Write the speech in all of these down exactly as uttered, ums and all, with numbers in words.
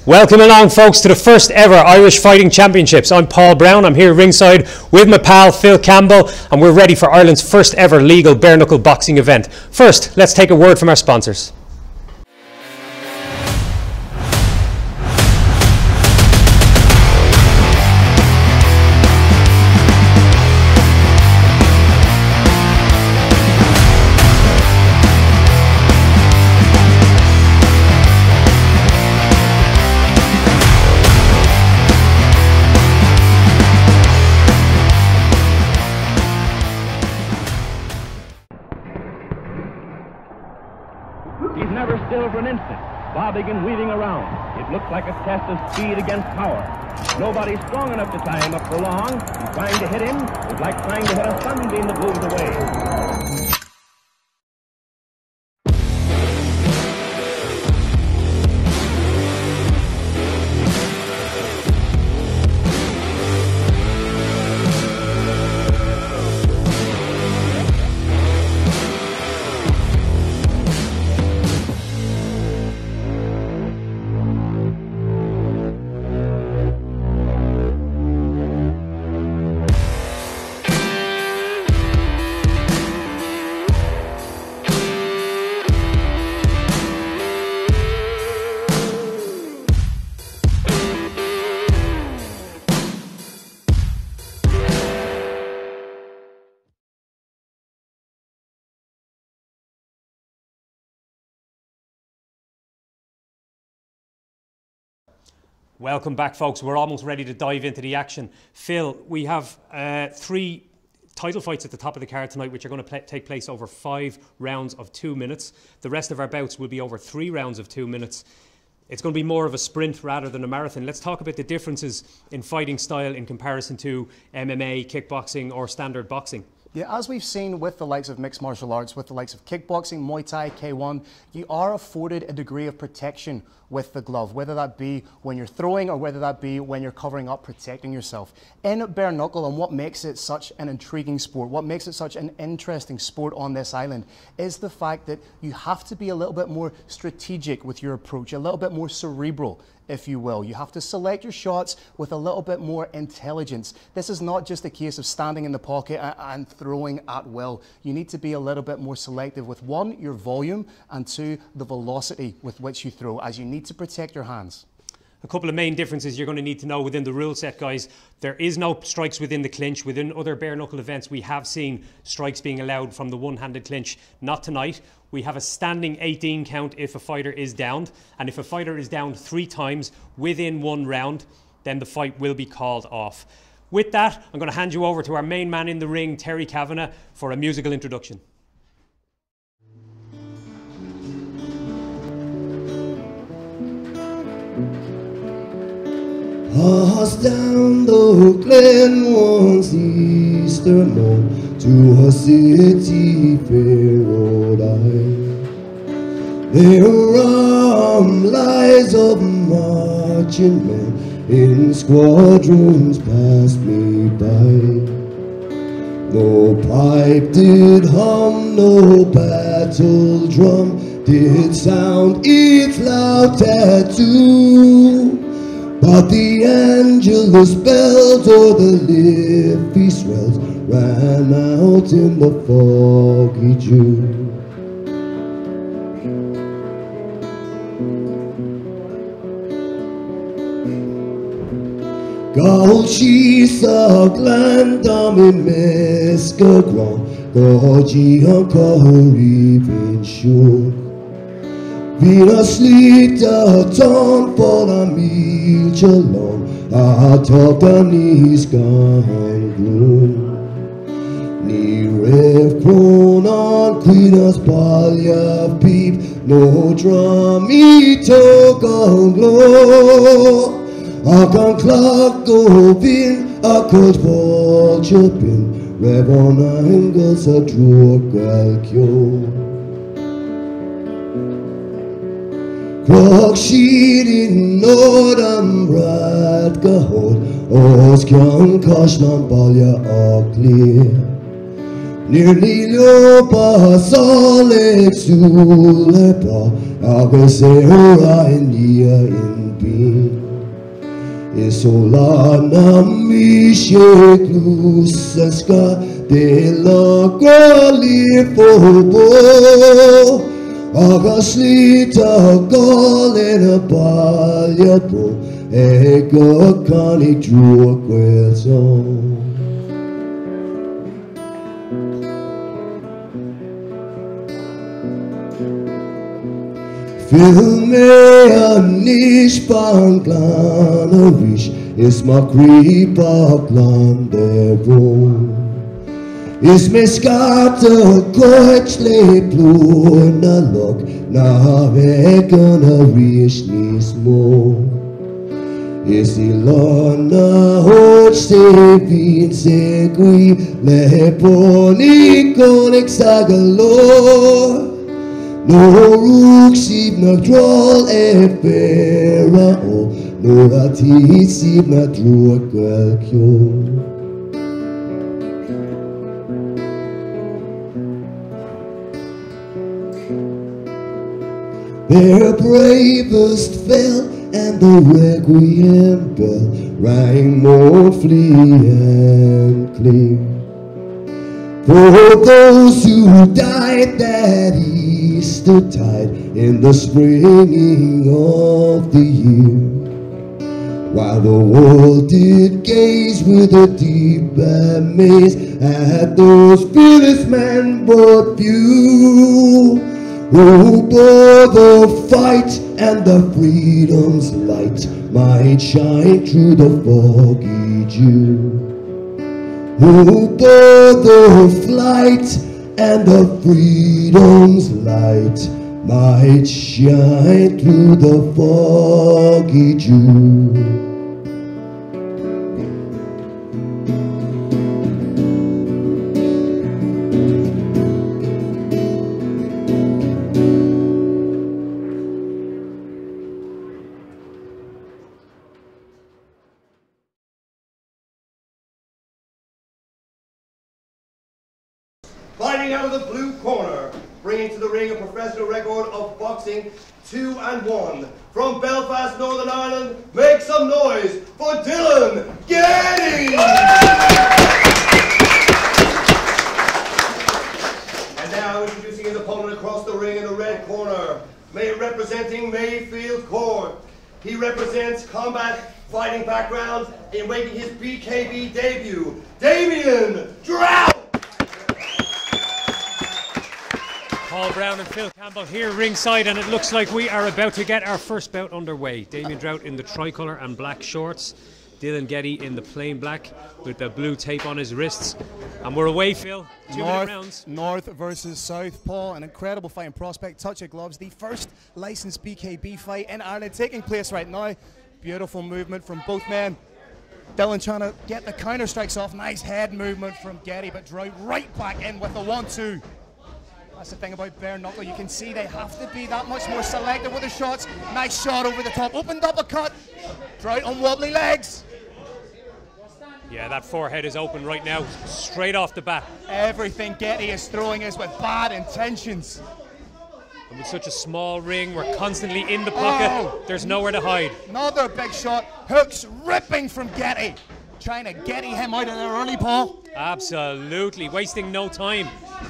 Welcome along, folks, to the first ever Irish Fighting Championships. I'm Paul Brown. I'm here ringside with my pal Phil Campbell, and we're ready for Ireland's first ever legal bare knuckle boxing event. First, let's take a word from our sponsors. He's never still for an instant, bobbing and weaving around. It looks like a test of speed against power. Nobody's strong enough to tie him up for long, and trying to hit him is like trying to hit a sunbeam that moves away. Welcome back, folks. We're almost ready to dive into the action. Phil, we have uh, three title fights at the top of the card tonight, which are going to play, take place over five rounds of two minutes. The rest of our bouts will be over three rounds of two minutes. It's going to be more of a sprint rather than a marathon. Let's talk about the differences in fighting style in comparison to M M A, kickboxing or standard boxing. Yeah, as we've seen with the likes of mixed martial arts, with the likes of kickboxing, Muay Thai, K one, you are afforded a degree of protection with the glove, whether that be when you're throwing or whether that be when you're covering up, protecting yourself. In bare knuckle, and what makes it such an intriguing sport, what makes it such an interesting sport on this island, is the fact that you have to be a little bit more strategic with your approach, a little bit more cerebral, if you will. You have to select your shots with a little bit more intelligence. This is not just a case of standing in the pocket and throwing at will. You need to be a little bit more selective with, one, your volume, and two, the velocity with which you throw, as you need to protect your hands. A couple of main differences you're going to need to know within the rule set, guys. There is no strikes within the clinch. Within other bare knuckle events, we have seen strikes being allowed from the one-handed clinch. Not tonight. We have a standing eighteen count if a fighter is downed. And if a fighter is downed three times within one round, then the fight will be called off. With that, I'm going to hand you over to our main man in the ring, Terry Kavanagh, for a musical introduction. Us down the glen once Easter morn to a city fair Rhode Island. There rum lies of marching men in squadrons passed me by. No pipe did hum, no battle drum did sound its loud tattoo. But the Angelus bells or the Liffey swells ran out in the foggy June. Gold she's a glandam in Mescagron, Gorgie and Corrigan shook. Vina slita ton for a meal chalon, a tokanis gangru. Ni rev kronan kvinas balja pip, no drum i tokan glå. A kan klagga vind, a kort valköping, rev on angles a drågalkjå. Krok shirin nodam brat gahod, os kyan kashlan balja aklir. Nirnilo pa solek sule pa Agasera india in bin Isola mi sheklusaska de la galifobo Agaslita galena palyapo Ega kani drua kwelzon Filme nish panglana rish is ma kripa glandero is me skata koichle pluna lok na vegana rish nis mo is ilona hoch se vin segui le poni conex agalor No rook sib na droll e fera o No rati sib na drua gwel kyo Their bravest fell and the requiem bell rang more flea and clear For those who died that Eastertide in the springing of the year While the world did gaze with a deep amaze At those fearless men but few Who bore the fight and the freedom's light Might shine through the foggy dew Who bore the flight and the freedom's light might shine through the foggy dew. Fighting out of the blue corner, bringing to the ring a professional record of boxing, two and one. From Belfast, Northern Ireland, make some noise for Dylan Getty! And now introducing his opponent across the ring in the red corner, May representing Mayfield Court. He represents combat fighting background in making his B K B debut, Damien Drought! Paul Brown and Phil Campbell here ringside, and it looks like we are about to get our first bout underway. Damien Drought in the tricolour and black shorts, Dylan Getty in the plain black with the blue tape on his wrists. And we're away, Phil. Two North, minute rounds. North versus South, Paul. An incredible fighting prospect. Touch of gloves. The first licensed B K B fight in Ireland taking place right now. Beautiful movement from both men. Dylan trying to get the counter strikes off. Nice head movement from Getty, but Drought right back in with the one two. That's the thing about bare knuckle. You can see they have to be that much more selective with the shots. Nice shot over the top. Opened up a cut. Drought on wobbly legs. Yeah, that forehead is open right now, straight off the bat. Everything Getty is throwing is with bad intentions. And with such a small ring, we're constantly in the pocket. Oh. There's nowhere to hide. Another big shot. Hooks ripping from Getty. Trying to Getty him out of there early, Paul. Absolutely, wasting no time.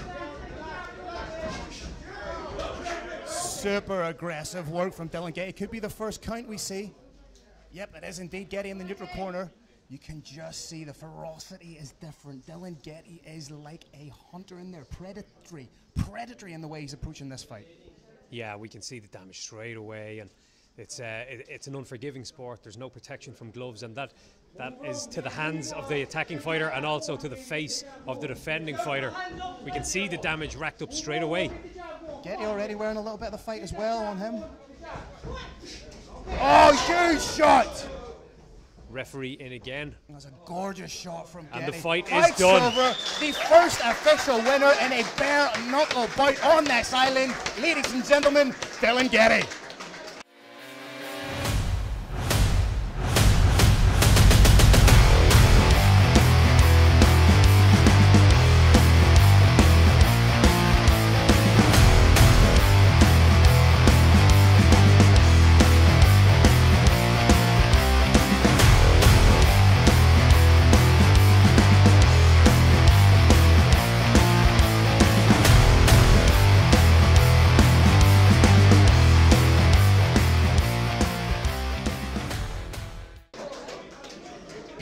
Super aggressive work from Dylan Getty. Could be the first count we see. Yep, it is indeed. Getty in the neutral corner. You can just see the ferocity is different. Dylan Getty is like a hunter in there. Predatory. Predatory in the way he's approaching this fight. Yeah, we can see the damage straight away, and it's uh, it, it's an unforgiving sport. There's no protection from gloves, and that that is to the hands of the attacking fighter and also to the face of the defending fighter. We can see the damage racked up straight away. Getty already wearing a little bit of the fight as well on him. Oh, huge shot! Referee in again. That's a gorgeous shot from Getty. And the fight Fight's is done. Over. The first official winner in a bare knuckle bout on this island. Ladies and gentlemen, Dylan Getty.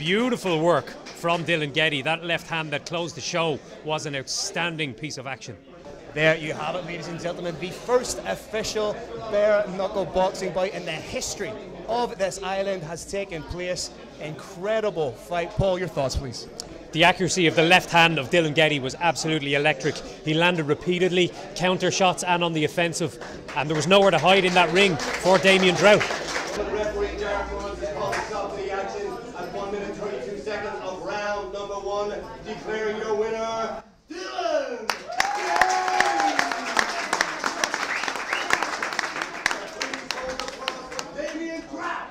Beautiful work from Dylan Getty. That left hand that closed the show was an outstanding piece of action. There you have it, ladies and gentlemen, the first official bare knuckle boxing bout in the history of this island has taken place. Incredible fight. Paul, your thoughts, please. The accuracy of the left hand of Dylan Getty was absolutely electric. He landed repeatedly, counter shots and on the offensive, and there was nowhere to hide in that ring for Damien Drought. The referee Derek Runs has called the stop to the action at one minute thirty-two seconds of round number one, declaring your winner, Dylan Getty! Damien Drought!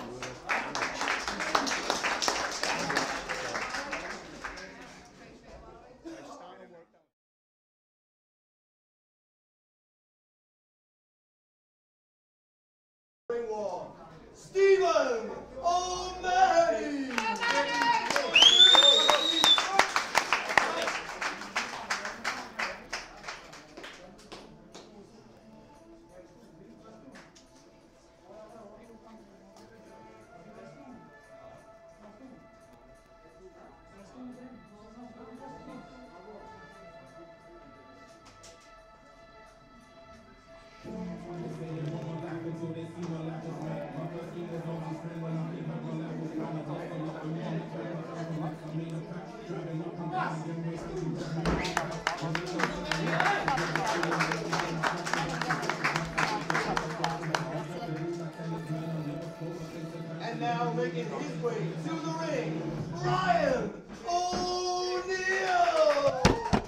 Stephen O'Mahony! And now making his way to the ring, Ryan O'Neal!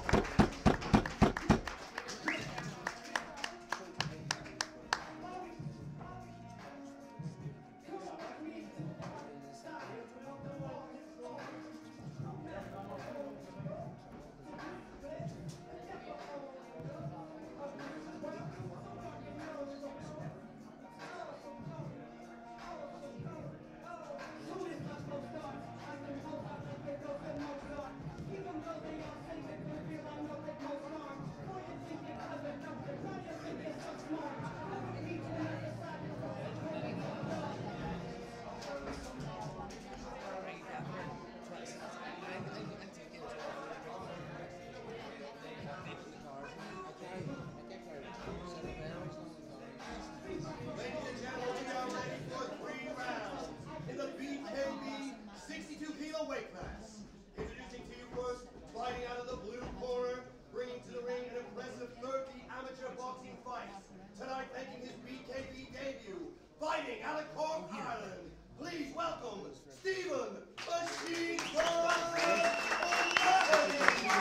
Fighting out of Cork, Ireland, please welcome Stephen Machine Gun O'Mahony!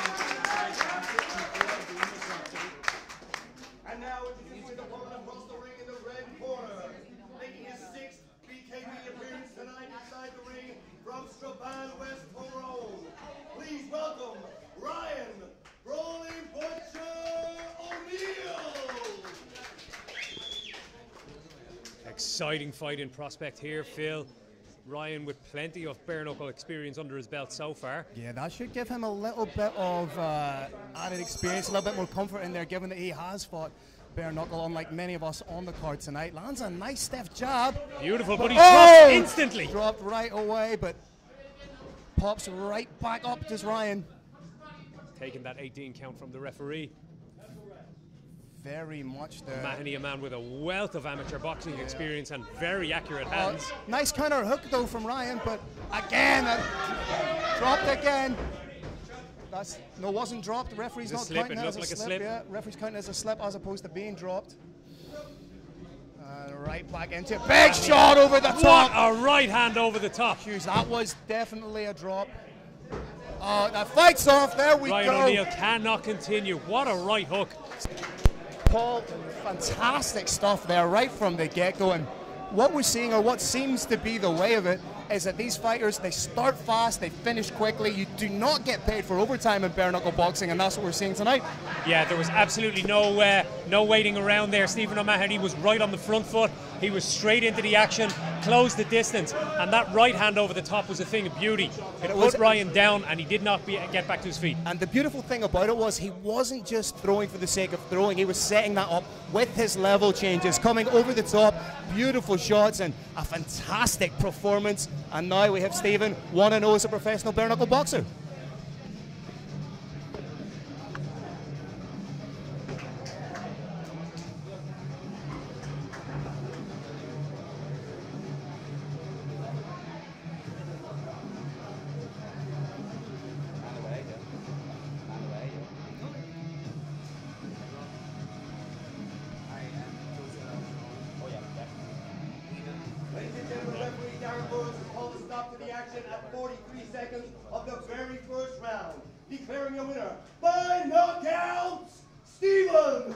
And now introducing the woman across the ring in the red corner, making his sixth B K B appearance tonight inside the ring from Strabane, West Tyrone. Please welcome Ryan Rolling Butcher O'Neal! Exciting fight in prospect here, Phil. Ryan with plenty of bare knuckle experience under his belt so far. Yeah, that should give him a little bit of uh, added experience, a little bit more comfort in there, given that he has fought bare knuckle, unlike many of us on the card tonight. Lands a nice stiff jab. Beautiful, but he oh! dropped instantly. Dropped right away, but pops right back up to Ryan. Taking that eighteen count from the referee. Very much there. Mahoney, a man with a wealth of amateur boxing yeah. experience and very accurate hands. Uh, nice counter hook though from Ryan, but again, uh, dropped again. That's no, wasn't dropped. The referee's not slip. counting It it as a like slip. a slip. Yeah, referee's counting it as a slip as opposed to being dropped. Uh, right back into it. Big shot over the top. What a right hand over the top. Hughes, that was definitely a drop. Oh, that fight's off. There we Ryan go. Ryan O'Neal cannot continue. What a right hook. Paul, fantastic stuff there right from the get-go, and what we're seeing, or what seems to be the way of it, is that these fighters, they start fast, they finish quickly. You do not get paid for overtime in bare knuckle boxing, and that's what we're seeing tonight. Yeah, there was absolutely no uh, no waiting around there. Stephen O'Mahony was right on the front foot, He was straight into the action, closed the distance, and that right hand over the top was a thing of beauty. It, it put Ryan down, and he did not be, get back to his feet. And the beautiful thing about it was he wasn't just throwing for the sake of throwing. He was setting that up with his level changes, coming over the top, beautiful shots, and a fantastic performance. And now we have Stephen one and oh as a professional bare knuckle boxer. At forty-three seconds of the very first round, declaring a winner by knockout, Stephen.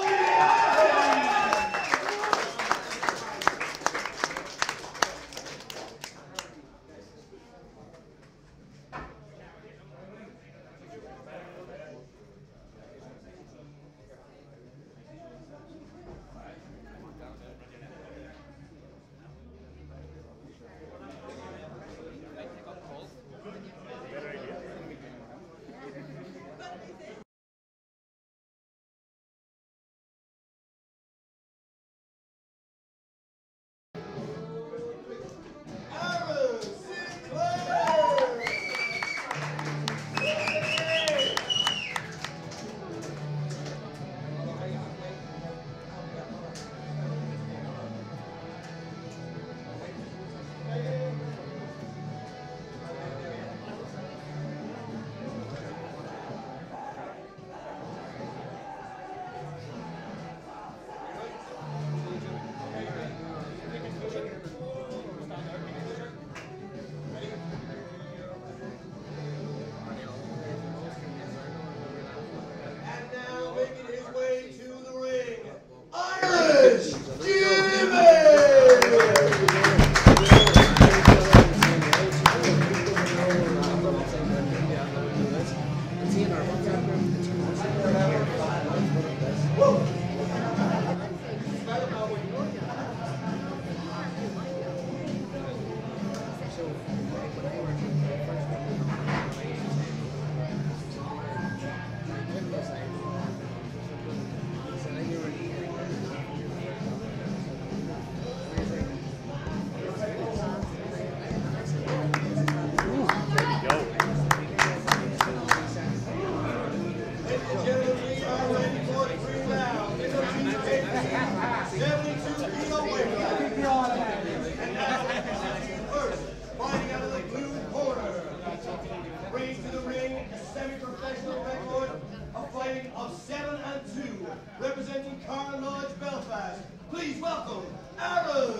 Please welcome Aaron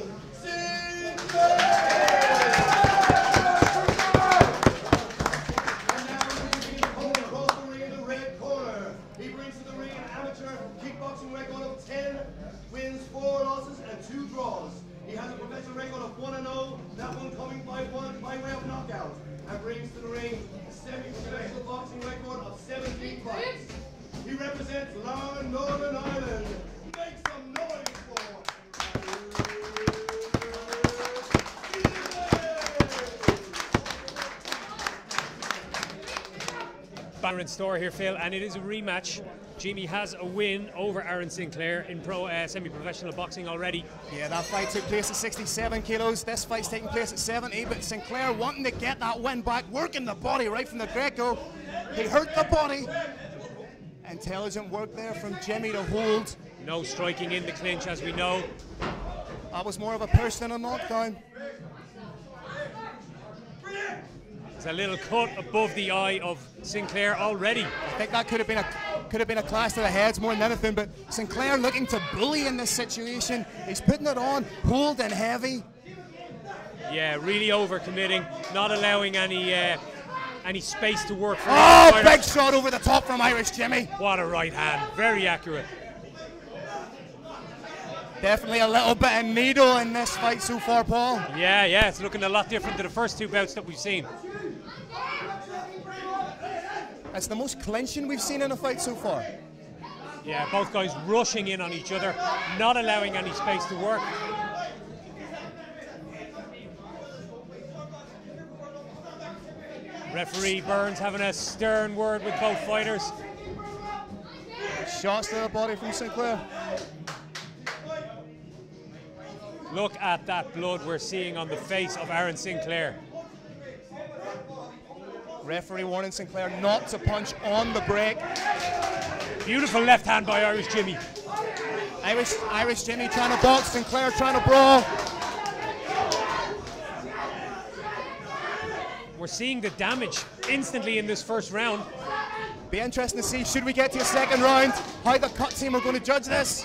Sinclair! And now moving his opponent across the ring in the red corner. He brings to the ring an amateur kickboxing record of ten wins, four losses, and two draws. He has a professional record of one and oh, that one coming by one by way of knockout. And brings to the ring a semi-professional boxing record of seventeen fights. He represents Larne, Northern Ireland. Make some noise for Banner in store here, Phil, and it is a rematch. Jimmy has a win over Aaron Sinclair in pro uh, semi-professional boxing already. Yeah, that fight took place at sixty-seven kilos. This fight's taking place at seventy, but Sinclair wanting to get that win back, working the body right from the get-go. He hurt the body. Intelligent work there from Jimmy to hold. No striking in the clinch, as we know. That was more of a push than a knockdown. It's a little cut above the eye of Sinclair already. I think that could have been a could have been a clash to the heads more than anything, but Sinclair looking to bully in this situation. He's putting it on, hold and heavy. Yeah, really overcommitting, not allowing any uh, any space to work for. Oh, big shot over the top from Irish Jimmy. What a right hand, very accurate. Definitely a little bit of needle in this fight so far, Paul. Yeah, yeah, it's looking a lot different to the first two bouts that we've seen. It's the most clinching we've seen in a fight so far. Yeah, both guys rushing in on each other, not allowing any space to work. Referee Burns having a stern word with both fighters. Shots to the body from Sinclair. Look at that blood we're seeing on the face of Aaron Sinclair. Referee warning Sinclair not to punch on the break. Beautiful left hand by Irish Jimmy. Irish, Irish Jimmy trying to box, Sinclair trying to brawl. We're seeing the damage instantly in this first round. Be interesting to see, should we get to a second round, how the cut team are going to judge this.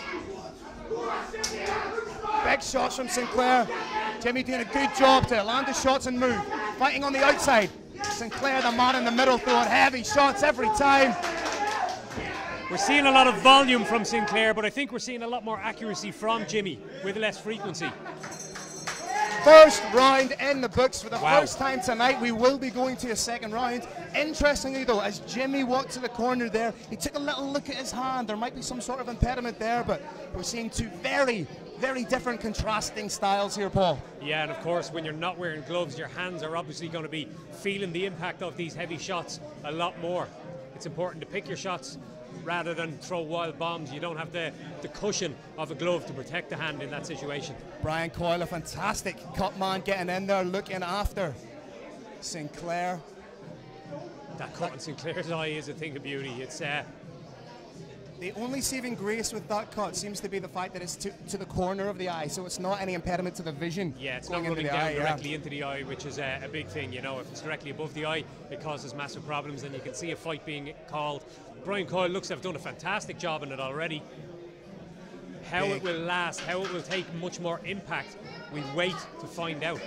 Big shots from Sinclair. Jimmy doing a good job to land the shots and move. Fighting on the outside. Sinclair, the man in the middle, throwing heavy shots every time. We're seeing a lot of volume from Sinclair, but I think we're seeing a lot more accuracy from Jimmy with less frequency. First round in the books. For the Wow. first time tonight, we will be going to a second round. Interestingly though, as Jimmy walked to the corner there, he took a little look at his hand. There might be some sort of impediment there, but we're seeing two very, very different contrasting styles here, Paul. Yeah, and of course, when you're not wearing gloves, your hands are obviously going to be feeling the impact of these heavy shots a lot more. It's important to pick your shots rather than throw wild bombs. You don't have the, the cushion of a glove to protect the hand in that situation. Brian Coyle, a fantastic cut man, getting in there, looking after Sinclair. That cut in Sinclair's eye is a thing of beauty. It's uh, The only saving grace with that cut seems to be the fact that it's to, to the corner of the eye, so it's not any impediment to the vision. Yeah, it's going not running into the down eye, directly yeah. into the eye, which is a, a big thing. You know, if it's directly above the eye, it causes massive problems, and you can see a fight being called. Brian Coyle looks to have done a fantastic job in it already. How Big. it will last, how it will take much more impact, we wait to find out.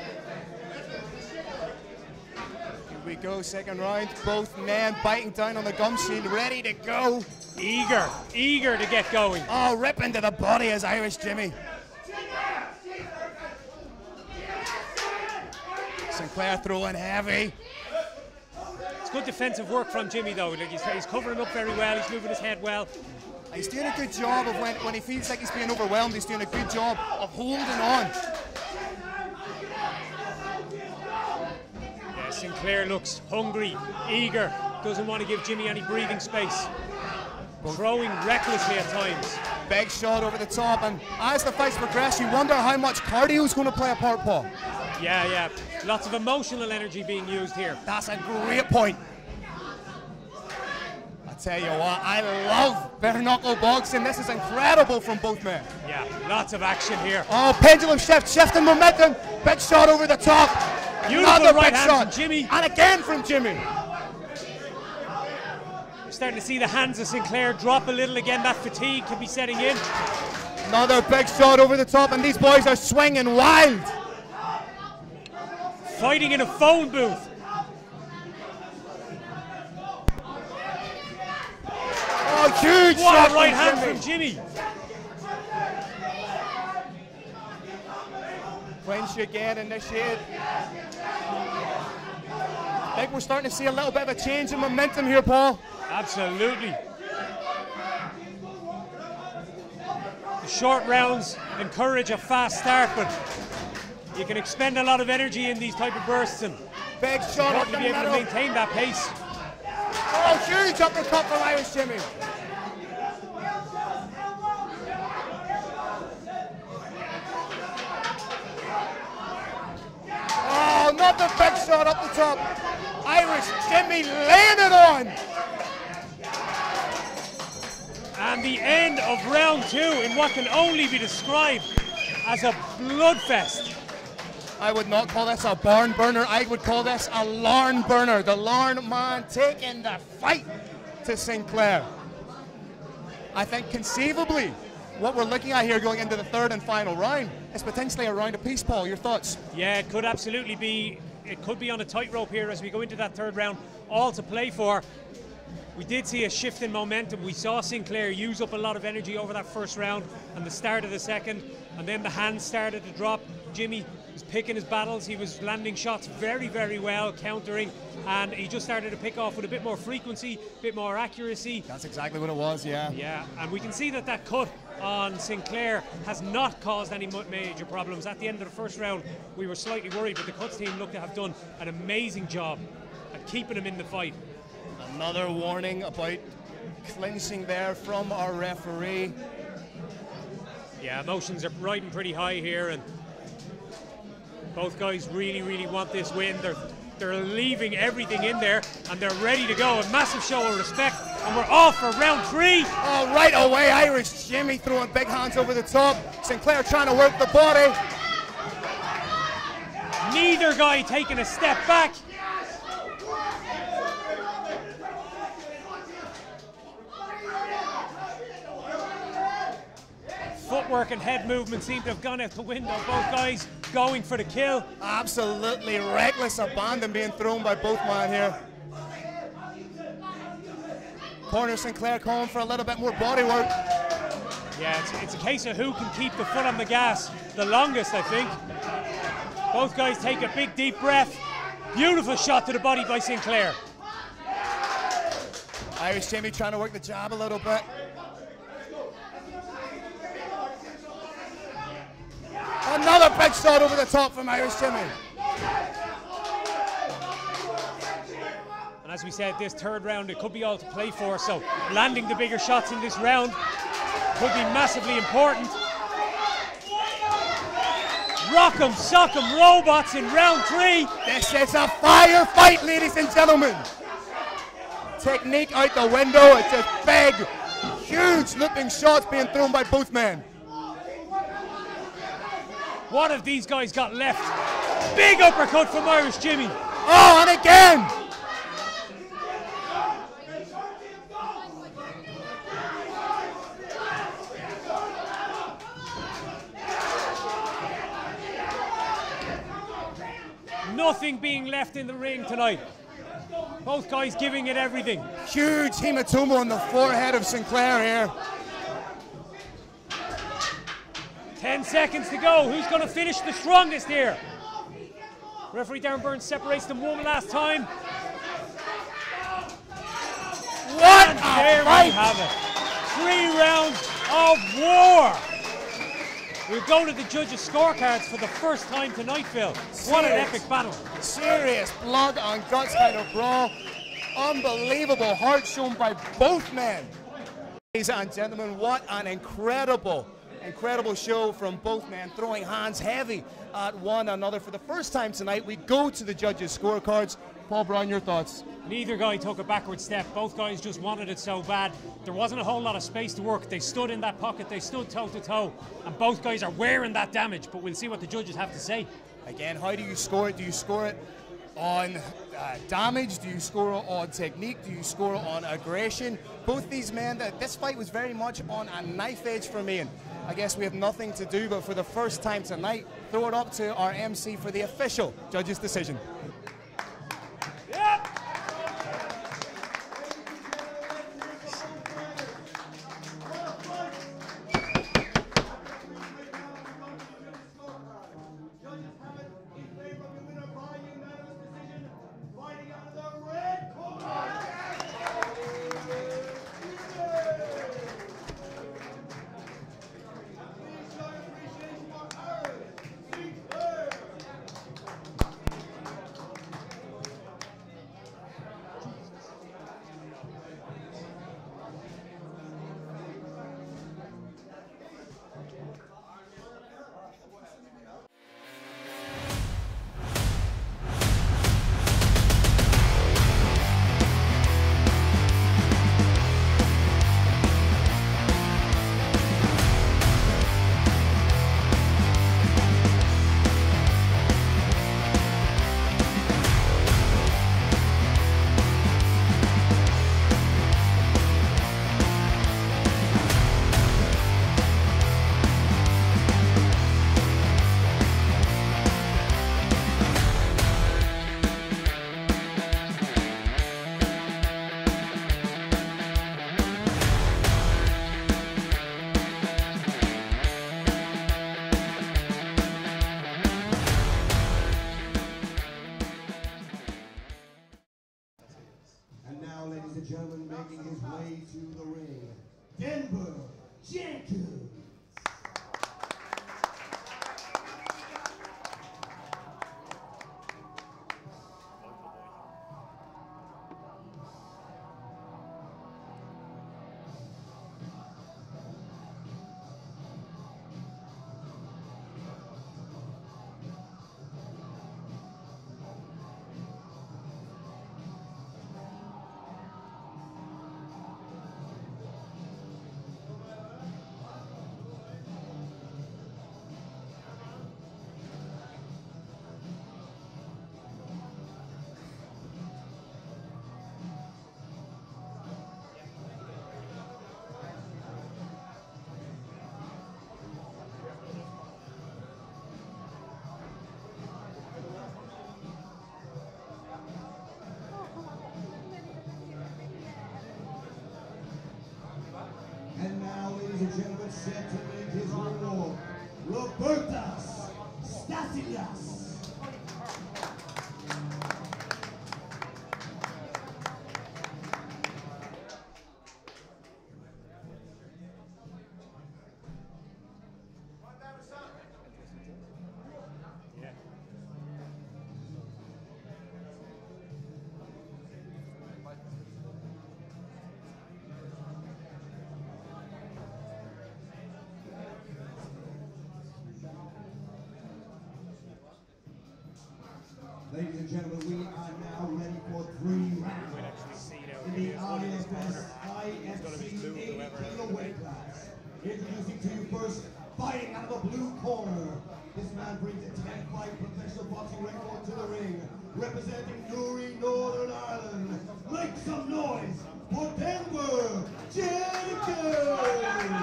Here we go, second round. Both men biting down on the gum shield, ready to go. Eager, eager to get going. Oh, rip into the body is Irish Jimmy. Sinclair throwing heavy. It's good defensive work from Jimmy though. Like he's, he's covering up very well, he's moving his head well. He's doing a good job of when, when he feels like he's being overwhelmed, he's doing a good job of holding on. Yeah, Sinclair looks hungry, eager, doesn't want to give Jimmy any breathing space. Throwing recklessly at times. Big shot over the top, and as the fights progress, you wonder how much cardio is going to play a part, Paul. Yeah, yeah. Lots of emotional energy being used here. That's a great point. I tell you what, I love bare knuckle boxing. This is incredible from both men. Yeah, lots of action here. Oh, pendulum shift, shifting momentum. Big shot over the top. Beautiful Another right big hand shot. from Jimmy. And again from Jimmy. We're starting to see the hands of Sinclair drop a little again. That fatigue can be setting in. Another big shot over the top, and these boys are swinging wild. Fighting in a phone booth. Oh, huge What shot a right from hand Jimmy. from Jimmy. Clinch again initiated. I think we're starting to see a little bit of a change in momentum here, Paul. Absolutely. The short rounds encourage a fast start, but you can expend a lot of energy in these type of bursts, and Big shot up important the to be able to middle. maintain that pace. Oh, huge uppercut from Irish Jimmy. Oh, another big shot up the top. Irish Jimmy laying it on. And the end of round two in what can only be described as a bloodfest. I would not call this a barn burner. I would call this a Larn burner. The Larn man taking the fight to Sinclair. I think conceivably what we're looking at here going into the third and final round is potentially a round apiece, Paul. Your thoughts? Yeah, it could absolutely be. It could be on a tightrope here as we go into that third round. All to play for. We did see a shift in momentum. We saw Sinclair use up a lot of energy over that first round and the start of the second, and then the hands started to drop. Jimmy was picking his battles. He was landing shots very, very well, countering, and he just started to pick off with a bit more frequency, a bit more accuracy. That's exactly what it was, yeah. Yeah, and we can see that that cut on Sinclair has not caused any major problems. At the end of the first round, we were slightly worried, but the cuts team looked to have done an amazing job at keeping him in the fight. Another warning about clinching there from our referee. Yeah, emotions are riding pretty high here, and both guys really, really want this win. They're, they're leaving everything in there, and they're ready to go. A massive show of respect, and we're off for round three. Oh, right away, Irish Jimmy throwing big hands over the top. Sinclair trying to work the body. Neither guy taking a step back. Footwork and head movement seem to have gone out the window. Both guys going for the kill. Absolutely reckless abandon being thrown by both men here. Corner Sinclair calling for a little bit more body work. Yeah, it's, it's a case of who can keep the foot on the gas the longest, I think. Both guys take a big deep breath. Beautiful shot to the body by Sinclair. Irish Jimmy trying to work the jab a little bit. Another big shot over the top from Irish Jimmy. And as we said, this third round, it could be all to play for, so landing the bigger shots in this round could be massively important. Rock'em, sock'em, robots in round three. This is a fire fight, ladies and gentlemen. Technique out the window. It's just big, huge looping shots being thrown by both men. What have these guys got left? Big uppercut from Irish Jimmy. Oh, and again. Nothing being left in the ring tonight. Both guys giving it everything. Huge hematoma on the forehead of Sinclair here. Ten seconds to go. Who's going to finish the strongest here? Referee Darren Burns separates them one last time. What And a there fight! we have it. Three rounds of war. We'll go to the judges' scorecards for the first time tonight, Phil. What an Serious. epic battle. Serious blood and guts kind of brawl. Unbelievable heart shown by both men. Ladies and gentlemen, what an incredible, incredible show from both men, throwing hands heavy at one another. For the first time tonight, we go to the judges' scorecards. Paul Brown, your thoughts? Neither guy took a backward step. Both guys just wanted it so bad. There wasn't a whole lot of space to work. They stood in that pocket. They stood toe to toe. And both guys are wearing that damage. But we'll see what the judges have to say. Again, how do you score it? Do you score it on uh, damage? Do you score it on technique? Do you score it on aggression? Both these men, uh, this fight was very much on a knife edge for me. And I guess we have nothing to do but for the first time tonight, throw it up to our M C for the official judges' decision. Yep. And now, ladies and gentlemen, making his way to the ring, Denver Jenkins. ladies and gentlemen, set to make his ring walk, Robertas Stasilas. Ladies and gentlemen, we are now ready for three rounds in the I F S I F C eighty kilo weight class. Introducing to you first, fighting out of the blue corner. This man brings a ten fight professional boxing record to the ring, representing Newry, Northern Ireland. Make some noise for Denver Jenkins!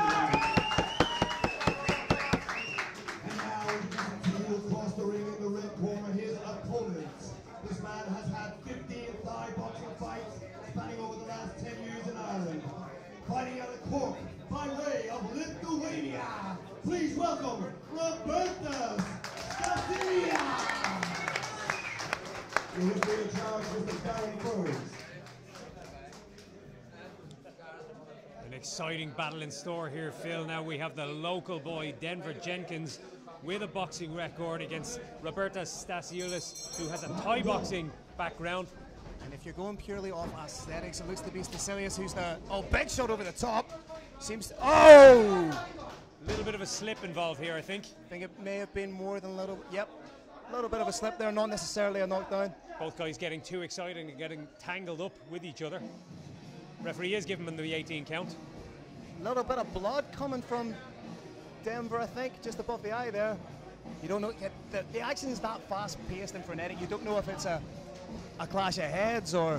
And now, introducing to you across the ring in the red corner, his opponent. This man has had fifteen Thai boxing fights spanning over the last ten years in Ireland. Fighting out of Cork by way of Lithuania. Please welcome Robertas Stasilas. The referee in charge is the Baron Burns. An exciting battle in store here, Phil. Now we have the local boy, Denver Jenkins, with a boxing record against Robertas Stasilas, who has a Thai boxing background. And if you're going purely off aesthetics, it looks to be Stasilas who's the, oh, big shot over the top. Seems to, oh! A little bit of a slip involved here, I think. I think it may have been more than a little, yep. A little bit of a slip there, not necessarily a knockdown. Both guys getting too excited and getting tangled up with each other. Referee is giving them the eighteen count. A little bit of blood coming from Denver, I think, just above the eye there. You don't know, the, the action is that fast-paced and frenetic, you don't know if it's a, a clash of heads or...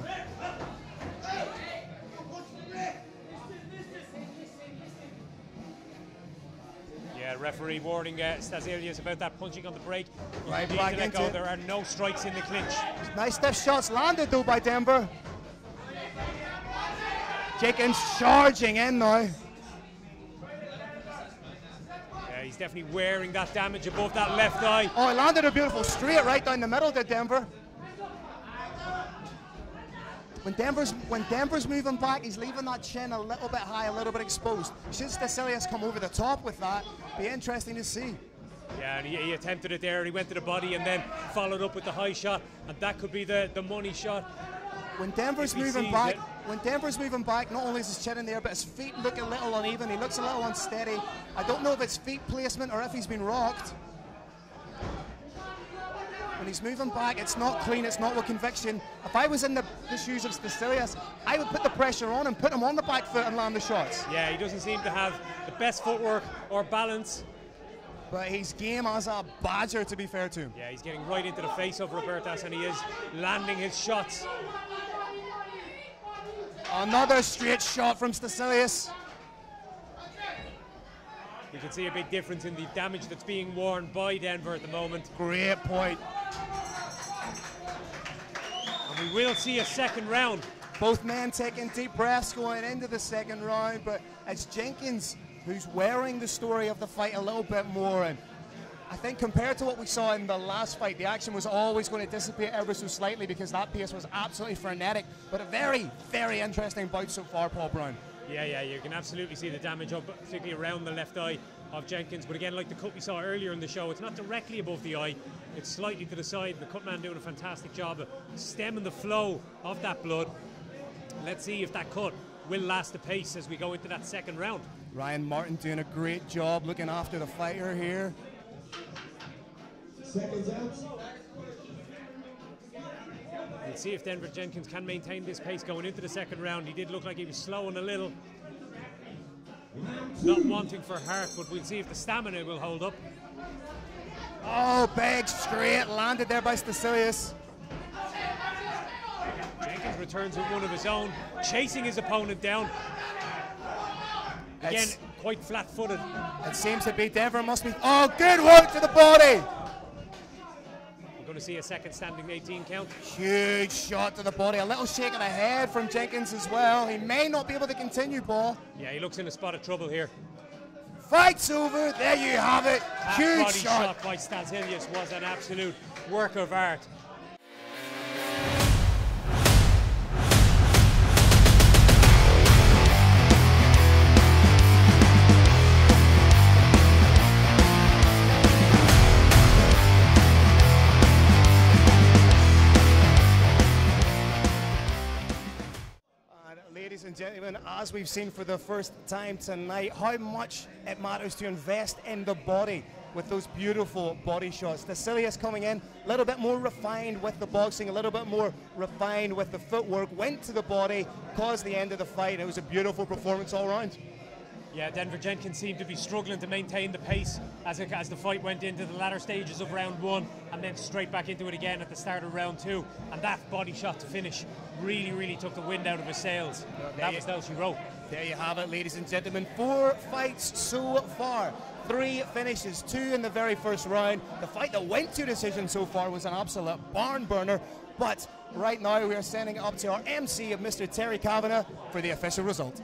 Yeah, referee warning uh, Stasilas about that punching on the break. You Right need back to let into go. it. There are no strikes in the clinch. Nice stiff shots landed though by Denver. Jenkins charging in now. Yeah, he's definitely wearing that damage above that left eye. Oh, he landed a beautiful straight right down the middle there, Denver. When Denver's when Denver's moving back, he's leaving that chin a little bit high, a little bit exposed. Should Stasilas come over the top with that, be interesting to see. Yeah, and he, he attempted it there. He went to the body and then followed up with the high shot, and that could be the, the money shot. When Denver's If he moving sees back, it. when Denver's moving back, not only is his chin in there, but his feet look a little uneven. He looks a little unsteady. I don't know if it's feet placement or if he's been rocked. When he's moving back, it's not clean, it's not with conviction. If I was in the, the shoes of Stasilas, I would put the pressure on and put him on the back foot and land the shots. Yeah, he doesn't seem to have the best footwork or balance. But he's game as a badger, to be fair to him. Yeah, he's getting right into the face of Robertas, and he is landing his shots. Another straight shot from Stasilas. You can see a big difference in the damage that's being worn by Denver at the moment. Great point. And we will see a second round. Both men taking deep breaths going into the second round, but it's Jenkins who's wearing the story of the fight a little bit more. And I think compared to what we saw in the last fight, the action was always going to dissipate ever so slightly because that pace was absolutely frenetic. But a very, very interesting bout so far, Paul Brown. Yeah, yeah, you can absolutely see the damage up, particularly around the left eye of Jenkins. But again, like the cut we saw earlier in the show, it's not directly above the eye, it's slightly to the side. The cut man doing a fantastic job of stemming the flow of that blood. Let's see if that cut will last the pace as we go into that second round. Ryan Martin doing a great job looking after the fighter here. Seconds out. We'll see if Denver Jenkins can maintain this pace going into the second round. He did look like he was slowing a little. Not wanting for heart, but we'll see if the stamina will hold up. Oh, big straight landed there by Stasilas. Jenkins returns with one of his own, chasing his opponent down. Again, It's, quite flat-footed. it seems to be Denver must be. Oh, good work to the body. We're going to see a second standing eighteen count. Huge shot to the body. A little shake of the head from Jenkins as well. He may not be able to continue, Paul. Yeah, he looks in a spot of trouble here. Fight's over. There you have it. That Huge body shot. shot by Stasilius was an absolute work of art. Ladies and gentlemen, as we've seen for the first time tonight, how much it matters to invest in the body with those beautiful body shots. Stasilius coming in a little bit more refined with the boxing, a little bit more refined with the footwork, went to the body, caused the end of the fight. It was a beautiful performance all around. Yeah, Denver Jenkins seemed to be struggling to maintain the pace as, it, as the fight went into the latter stages of round one, and then straight back into it again at the start of round two. And that body shot to finish really, really took the wind out of his sails. That was how she wrote. There you have it, ladies and gentlemen. Four fights so far. Three finishes, two in the very first round. The fight that went to decision so far was an absolute barn burner. But right now we are sending it up to our M C of Mister Terry Kavanagh for the official result.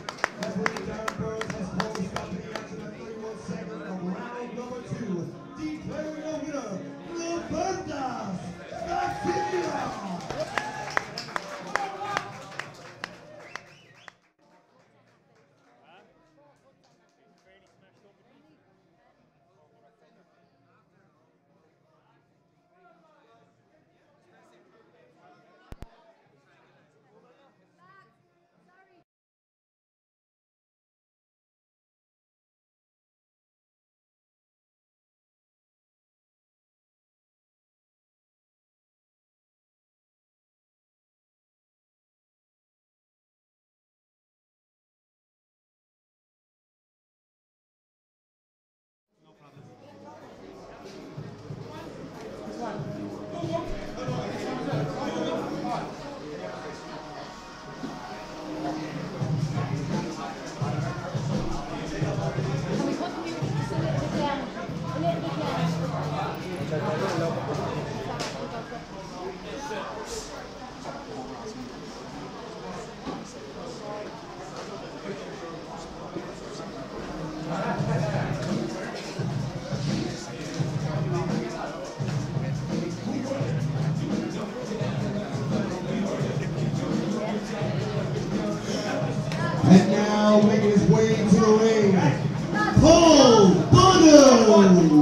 And now making his way to the ring, Paul Bunner!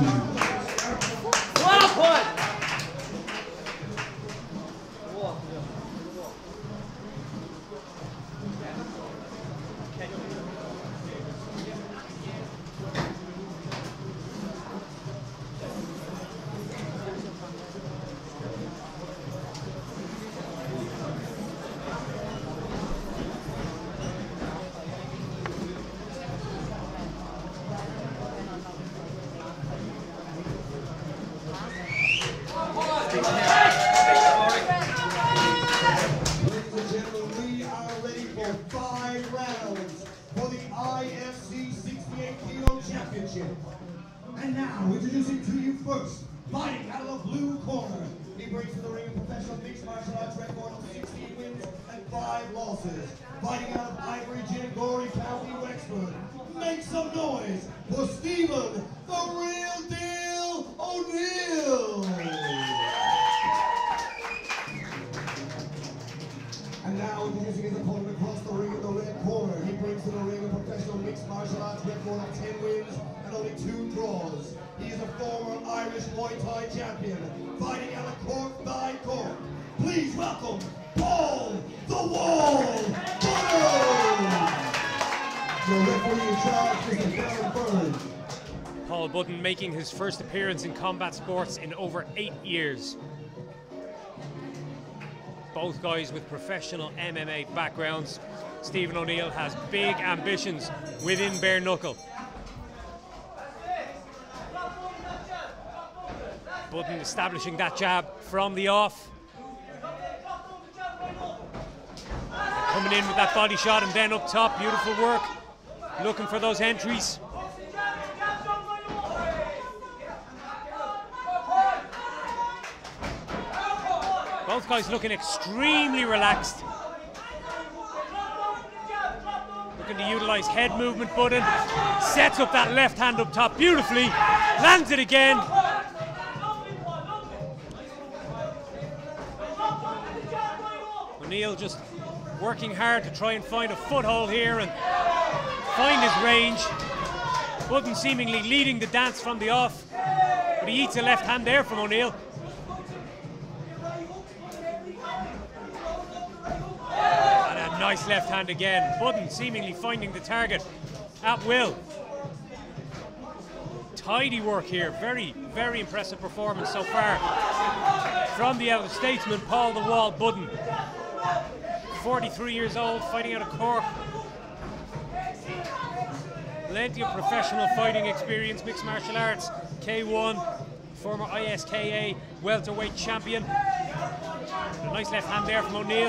And now, introducing to you first, fighting out of the blue corner. He brings to the ring a professional mixed martial arts record of sixteen wins and five losses. Fighting out of Ivory Gin, Gorey County, Wexford. Make some noise for Stephen, the real deal O'Neill. And now, introducing his opponent across the ring in the red corner. He brings to the ring a professional mixed martial arts record of ten wins and only two draws. He is a former Irish Muay Thai champion, fighting out of Cork by Cork. Please welcome Paul the Wall Bunner! Your referee in charge is Darren Byrne. Paul Budden making his first appearance in combat sports in over eight years. Both guys with professional M M A backgrounds. Stephen O'Neill has big ambitions within bare knuckle. Budden establishing that jab from the off. Coming in with that body shot and then up top, beautiful work. Looking for those entries. Both guys looking extremely relaxed. Looking to utilise head movement, Budden. Sets up that left hand up top beautifully. Lands it again. O'Neill just working hard to try and find a foothold here and find his range. Budden seemingly leading the dance from the off, but he eats a left hand there from O'Neill. And a nice left hand again. Budden seemingly finding the target at will. Tidy work here. Very, very impressive performance so far from the elder statesman, Paul the Wall Budden. forty-three years old, fighting out of Cork. Plenty of professional fighting experience, mixed martial arts, K one, former I S K A welterweight champion. A nice left hand there from O'Neill.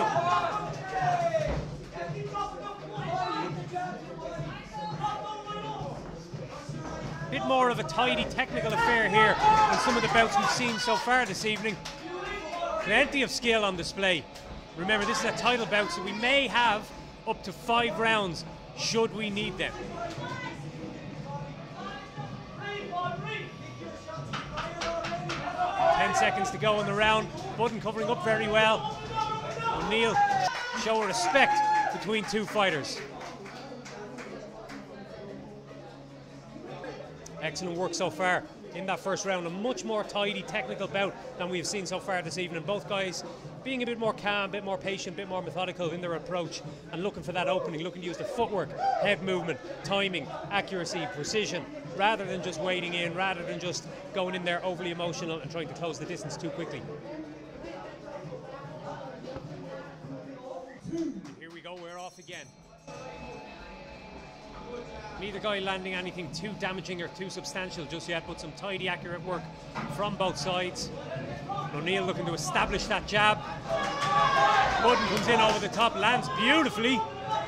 Bit more of a tidy technical affair here than some of the bouts we've seen so far this evening. Plenty of skill on display. Remember, this is a title bout, so we may have up to five rounds should we need them. Ten seconds to go in the round. Budden covering up very well. O'Neill show respect between two fighters. Excellent work so far in that first round. A much more tidy technical bout than we've seen so far this evening. Both guys being a bit more calm, a bit more patient, a bit more methodical in their approach and looking for that opening, looking to use the footwork, head movement, timing, accuracy, precision, rather than just wading in, rather than just going in there overly emotional and trying to close the distance too quickly. Here we go, we're off again. Neither guy landing anything too damaging or too substantial just yet, but some tidy, accurate work from both sides. O'Neill looking to establish that jab. Budden comes in over the top, lands beautifully.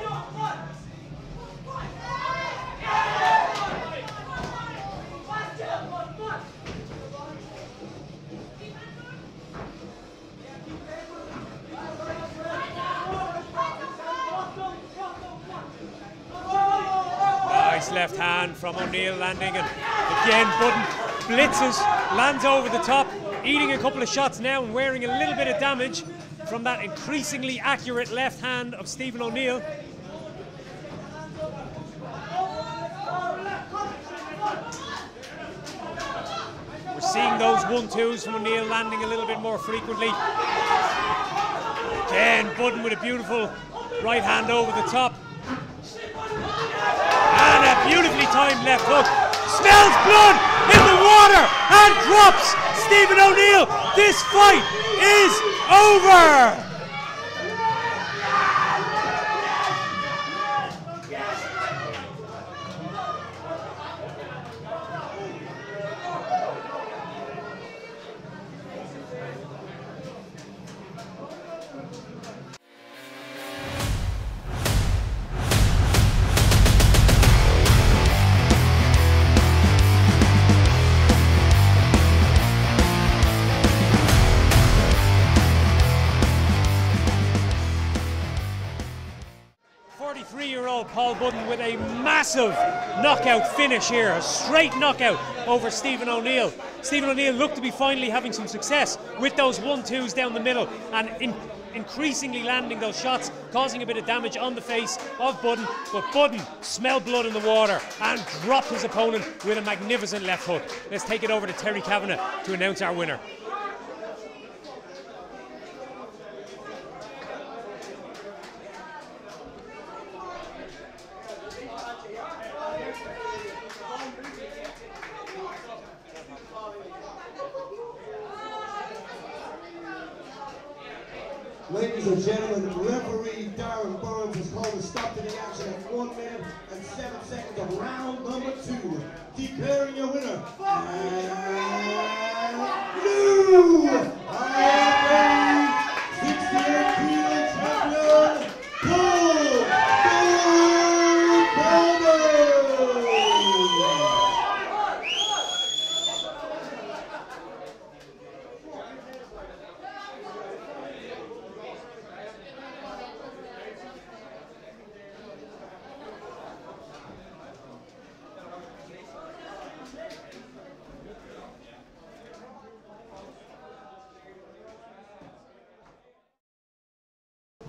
Nice left hand from O'Neill landing, and again Budden blitzes, lands over the top, eating a couple of shots now and wearing a little bit of damage from that increasingly accurate left hand of Stephen O'Neill. We're seeing those one-twos from O'Neill landing a little bit more frequently. Again, Budden with a beautiful right hand over the top. And a beautifully timed left hook. Smells blood in the water and drops Stephen O'Neill. This fight is over. forty-three-year-old Paul Budden with a massive knockout finish here, a straight knockout over Stephen O'Neill. Stephen O'Neill looked to be finally having some success with those one-twos down the middle and in increasingly landing those shots, causing a bit of damage on the face of Budden, but Budden smelled blood in the water and dropped his opponent with a magnificent left hook. Let's take it over to Terry Kavanagh to announce our winner. Ladies and gentlemen, referee Darren Burns has called a stop to the action at one minute and seven seconds of round number two. Declaring your winner, and blue, I M A sixty-eight kilo champion, Paul Budden.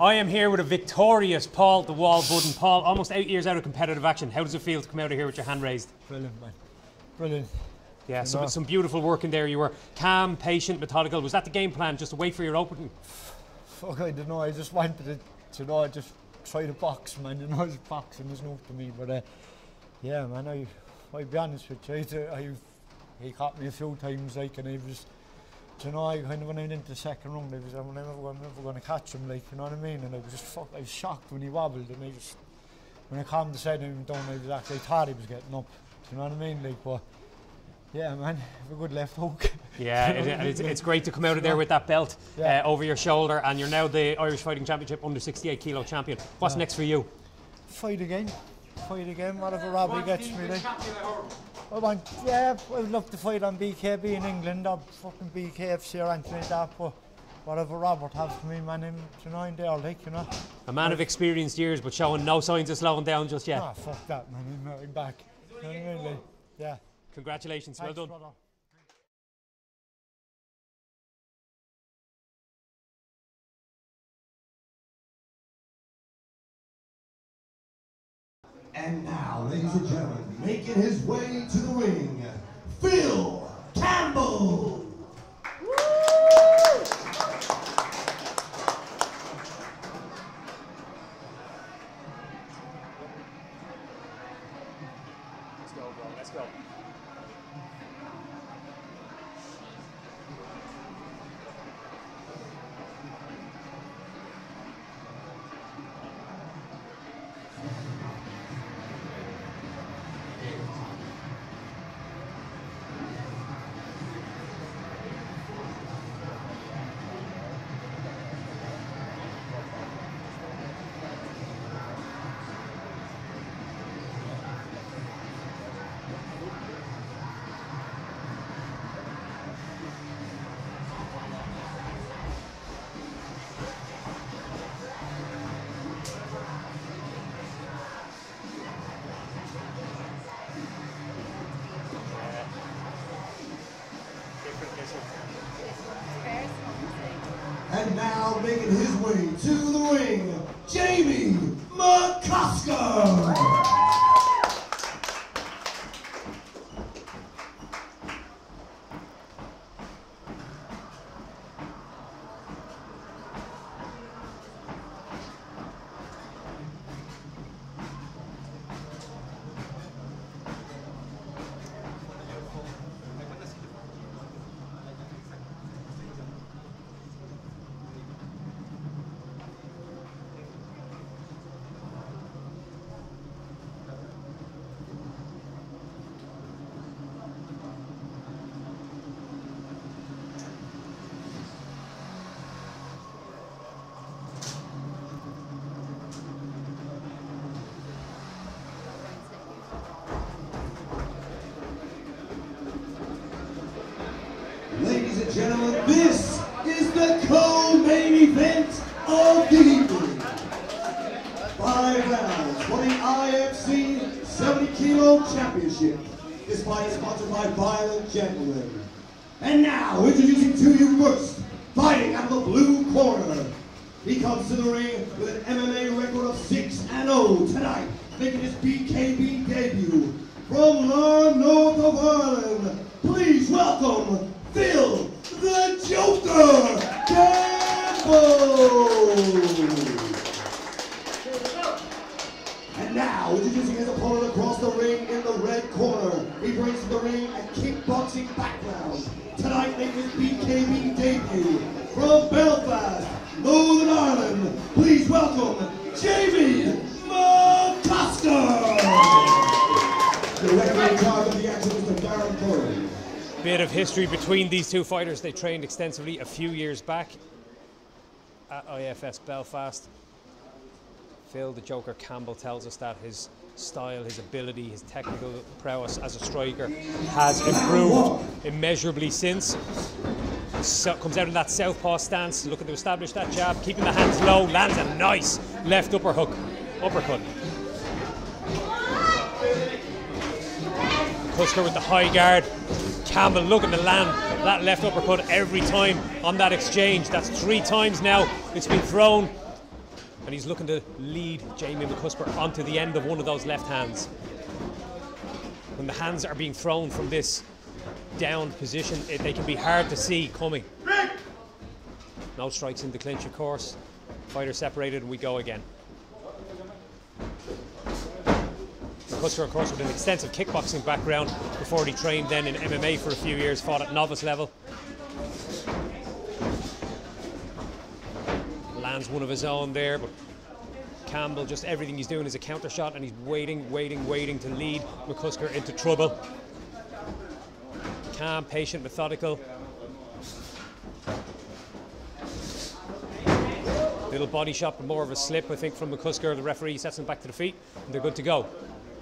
I am here with a victorious Paul the Wall Budden. Paul, almost eight years out of competitive action. How does it feel to come out of here with your hand raised? Brilliant, man. Brilliant. Yeah, some, some beautiful work in there. You were calm, patient, methodical. Was that the game plan, just to wait for your opening? Fuck, I don't know. I just wanted to, to know, just try to box, man. You know, boxing is new to me. But uh, yeah, man, I, I'll be honest with you. I, I, he caught me a few times, like, and I was, you know, I kind of when I went into the second round, I was, I'm never, I'm never going to catch him, like, you know what I mean? And I was just, fuck, I was shocked when he wobbled, and I just, when I calmed the side him down, I was actually, I thought he was getting up. You know what I mean? Like, but yeah, man, have a good left hook. Yeah, it, it's, it's great to come out of there with that belt yeah. uh, over your shoulder, and you're now the Irish Fighting Championship under sixty-eight kilo champion. What's yeah. next for you? Fight again. Fight again, whatever Robbie gets me. Like. I want, yeah, I would love to fight on B K B in England, or fucking B K F C or anything like that, but whatever Robert has for me, man, him, you know, in there, like, you know. A man of experienced years, but showing no signs of slowing down just yet. Ah, fuck that, man, I'm, I'm back. You know what I mean? Like, yeah. Congratulations, Thanks, well done. Brother. And now, ladies and gentlemen, making his way to the ring, Phil Campbell. Let's go, bro. Let's go. And now making his way to the ring, Jamie McCusker. Ladies and gentlemen, this is the co-main event of the evening. Five rounds for the I F C seventy kilo championship. This fight is sponsored by Violent Gentlemen. And now, introducing to you first, fighting out of the blue corner. He comes to the ring with an M M A record of six and oh tonight, making his B K B debut. From Larne, North of Ireland, please welcome Phil the Joker Campbell! And now, introducing his opponent across the ring in the red corner, he brings to the ring a kickboxing background. Tonight making his B K B debut from Belfast, Northern Ireland, please welcome Jamie McCusker! The referee in charge of the action is the Darren Curry. Bit of history between these two fighters. They trained extensively a few years back at I F S Belfast. Phil the Joker Campbell tells us that his style, his ability, his technical prowess as a striker has improved immeasurably since. So, comes out in that southpaw stance, looking to establish that jab, keeping the hands low, lands a nice left upper hook, uppercut. Cusker with the high guard. Campbell looking to land that left uppercut every time on that exchange. That's three times now it's been thrown. and he's looking to lead Jamie McCusker onto the end of one of those left hands. When the hands are being thrown from this down position, it, they can be hard to see coming. No strikes in the clinch, of course. Fighters separated, and we go again. McCusker, of course, with an extensive kickboxing background before he trained then in M M A for a few years, fought at novice level. Lands one of his own there, but Campbell, just everything he's doing is a counter shot, and he's waiting, waiting, waiting to lead McCusker into trouble. Calm, patient, methodical. Little body shot, but more of a slip, I think, from McCusker. The referee sets him back to the feet, and they're good to go.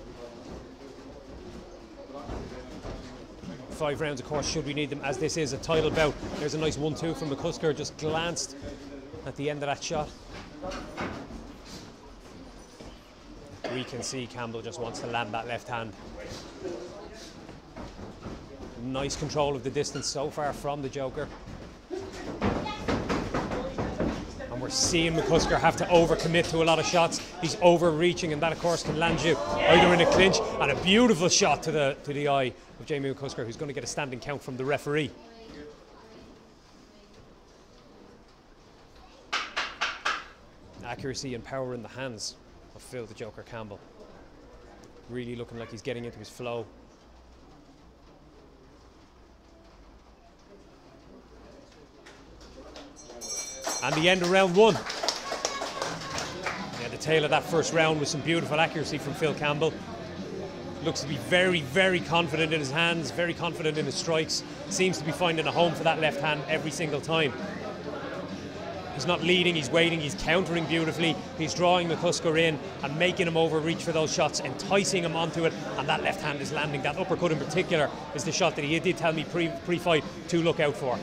Five rounds, of course, should we need them, as this is a title bout. There's a nice one two from McCusker, just glanced at the end of that shot. We can see Campbell just wants to land that left hand. Nice control of the distance so far from the Joker. And we're seeing McCusker have to overcommit to a lot of shots. He's overreaching, and that, of course, can land you either in a clinch, and a beautiful shot to the, to the eye of Jamie McCusker, who's going to get a standing count from the referee. Accuracy and power in the hands of Phil the Joker Campbell. Really looking like he's getting into his flow. And the end of round one. Yeah, the tail of that first round was some beautiful accuracy from Phil Campbell. Looks to be very, very confident in his hands, very confident in his strikes. Seems to be finding a home for that left hand every single time. He's not leading, he's waiting, he's countering beautifully. He's drawing McCusker in and making him overreach for those shots, enticing him onto it, and that left hand is landing. That uppercut in particular is the shot that he did tell me pre, pre-fight to look out for.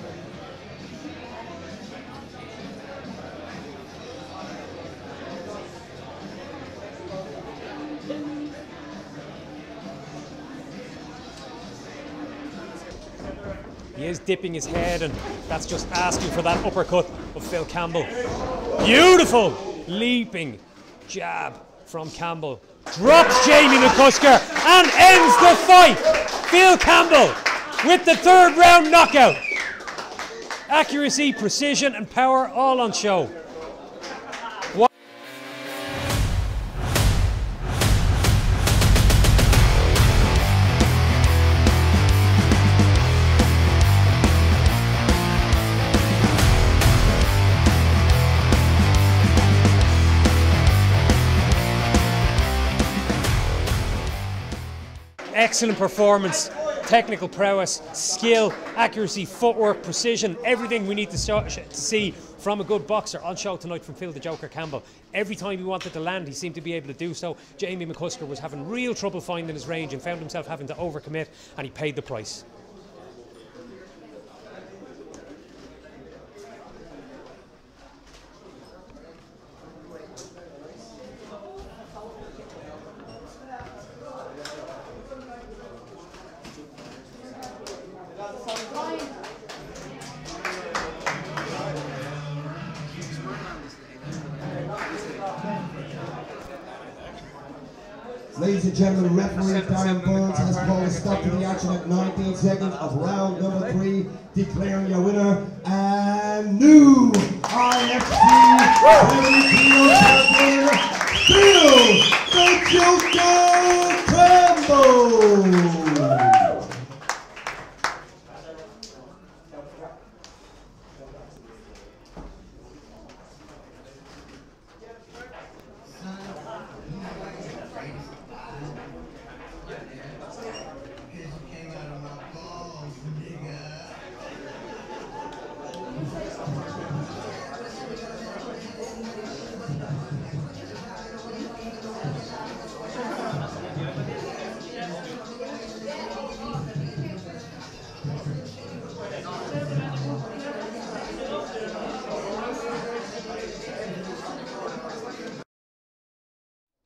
He is dipping his head, and that's just asking for that uppercut of Phil Campbell. Beautiful leaping jab from Campbell. Drops Jamie McCusker and ends the fight. Phil Campbell with the third round knockout. Accuracy, precision and power all on show. Excellent performance, technical prowess, skill, accuracy, footwork, precision, everything we need to, show, to see from a good boxer on show tonight from Phil the Joker Campbell. Every time he wanted to land, he seemed to be able to do so. Jamie McCusker was having real trouble finding his range and found himself having to overcommit, and he paid the price. Ladies and gentlemen, referee Darren Burns has called a stop to the action at nineteen seconds of round number three, declaring your winner and new I F C Heavyweight Champion, Phil the Joker Campbell.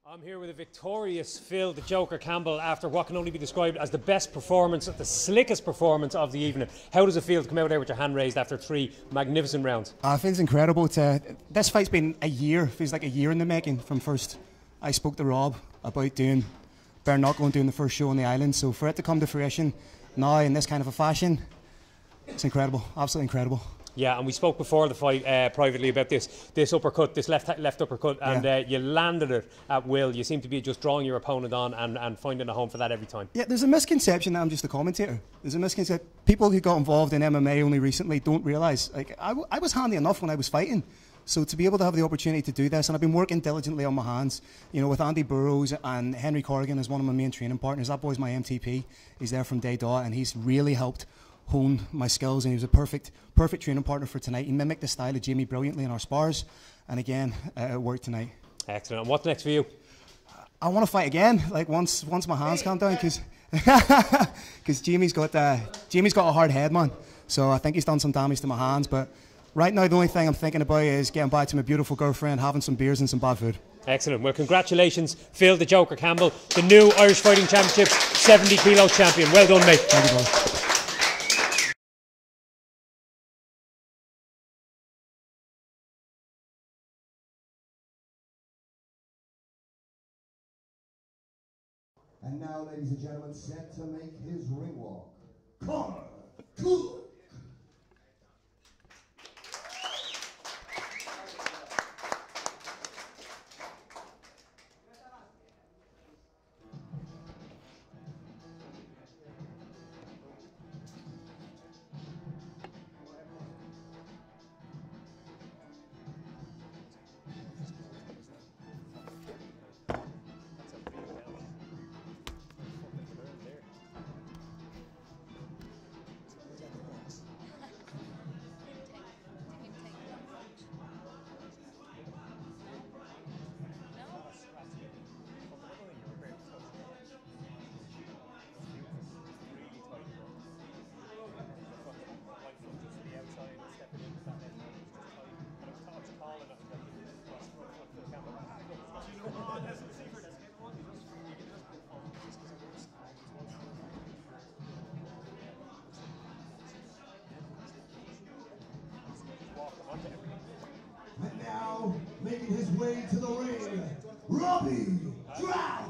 I'm here with a victorious Phil the Joker Campbell after what can only be described as the best performance, the slickest performance of the evening. How does it feel to come out there with your hand raised after three magnificent rounds? Uh, it feels incredible. To, this fight's been a year, feels like a year in the making from first. I spoke to Rob about doing bare knuckle and doing the first show on the island, so for it to come to fruition now in this kind of a fashion, it's incredible, absolutely incredible. Yeah, and we spoke before the fight uh, privately about this this uppercut, this left left uppercut, and yeah. uh, you landed it at will. You seem to be just drawing your opponent on and, and finding a home for that every time. Yeah, there's a misconception that I'm just a commentator. There's a misconception. People who got involved in M M A only recently don't realise. Like, I, w I was handy enough when I was fighting. So to be able to have the opportunity to do this, and I've been working diligently on my hands, you know, with Andy Burrows and Henry Corrigan as one of my main training partners. That boy's my M T P. He's there from day dot, and he's really helped hone my skills, and he was a perfect perfect training partner for tonight. He mimicked the style of Jamie brilliantly in our spars, and again, uh, it worked tonight. Excellent. And what's next for you? I want to fight again, like once once my hands calm down, because because Jamie's got uh, Jamie's got a hard head, man. So I think he's done some damage to my hands. But right now, the only thing I'm thinking about is getting back to my beautiful girlfriend, having some beers and some bad food. Excellent. Well, congratulations, Phil the Joker Campbell, the new Irish Fighting Championships seventy kilo champion. Well done, mate. Thank you, both. And now, ladies and gentlemen, set to make his ring walk, Connor Cool. And now, making his way to the ring, Robbie Drought.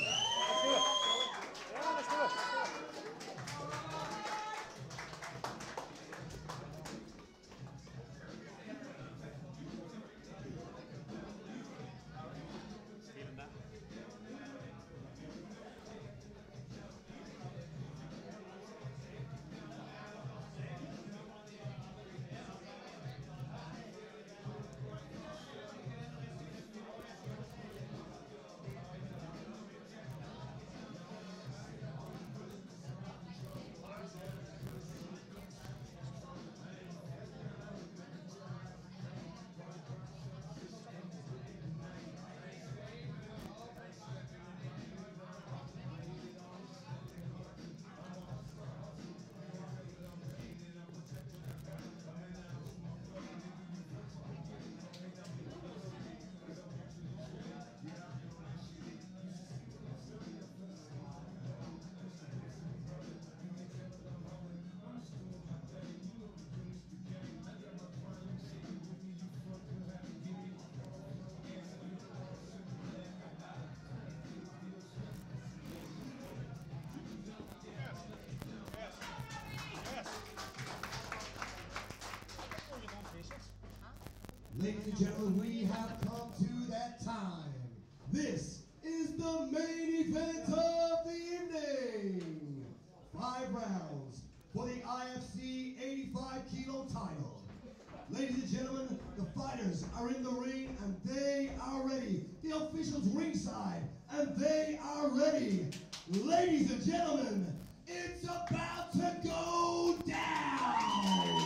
Ladies and gentlemen, we have come to that time. This is the main event of the evening. Five rounds for the I F C eighty-five kilo title. Ladies and gentlemen, the fighters are in the ring and they are ready. The officials ringside and they are ready. Ladies and gentlemen, it's about to go down.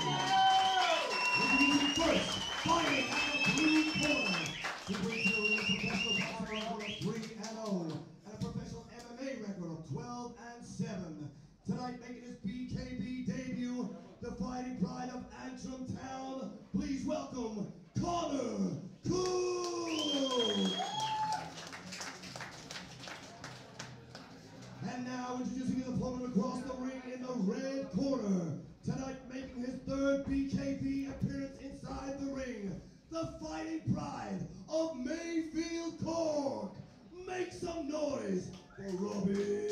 First, fighting out of blue corner, to bring to the ring a professional boxing record of three and oh and a professional M M A record of twelve and seven. Tonight, making his B K B debut, the fighting pride of Antrim Town. Please welcome Connor Cool. the fighting pride of Mayfield Cork. Make some noise for Robbie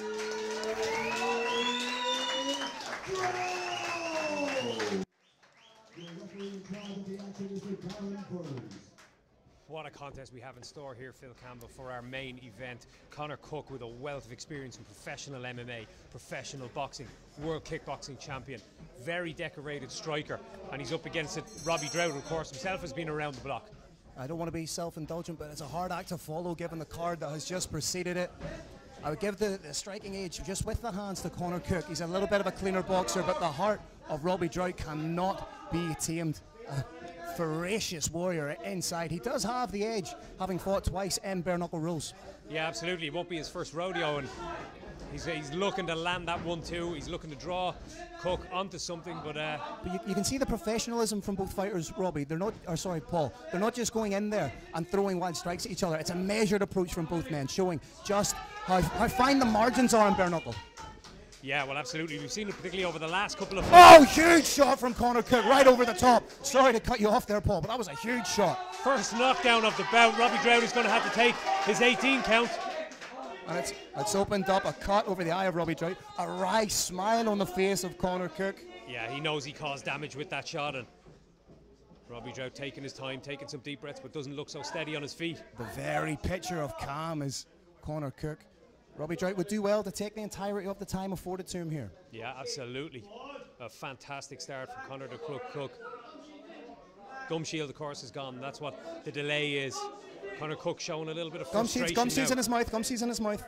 Drow! Your referee in charge of the action is the Darren Burns. What a contest we have in store here, Phil Campbell, for our main event. Conor Cook, with a wealth of experience in professional M M A, professional boxing, world kickboxing champion, very decorated striker, and he's up against it. Robbie Drow, of course, himself has been around the block. I don't want to be self-indulgent, but it's a hard act to follow given the card that has just preceded it. I would give the, the striking age just with the hands to Conor Cook. He's a little bit of a cleaner boxer, but the heart of Robbie Drow cannot be tamed. Uh, Ferocious warrior inside. He does have the edge, having fought twice in bare knuckle rules. Yeah, absolutely. It won't be his first rodeo, and he's, he's looking to land that one two. He's looking to draw Cook onto something, but uh, but you, you can see the professionalism from both fighters, Robbie. They're not, or sorry, Paul. They're not just going in there and throwing wild strikes at each other. It's a measured approach from both men, showing just how, how fine the margins are in bare knuckle. Yeah, well, absolutely. We've seen it particularly over the last couple of... Oh, huge shot from Conor Cook, right over the top. Sorry to cut you off there, Paul, but that was a huge shot. First knockdown of the bout. Robbie Drow is going to have to take his eighteen count. And it's, it's opened up a cut over the eye of Robbie Drow. A wry smile on the face of Conor Cook. Yeah, he knows he caused damage with that shot, and Robbie Drow taking his time, taking some deep breaths, but doesn't look so steady on his feet. The very picture of calm is Conor Cook. Robbie Drow would do well to take the entirety of the time afforded to him here. Yeah, absolutely. A fantastic start from Conor the Crook Cook. Gum shield, of course, is gone. That's what the delay is. Conor Cook showing a little bit of frustration. Gum shield's in his mouth. Gum shield's in his mouth.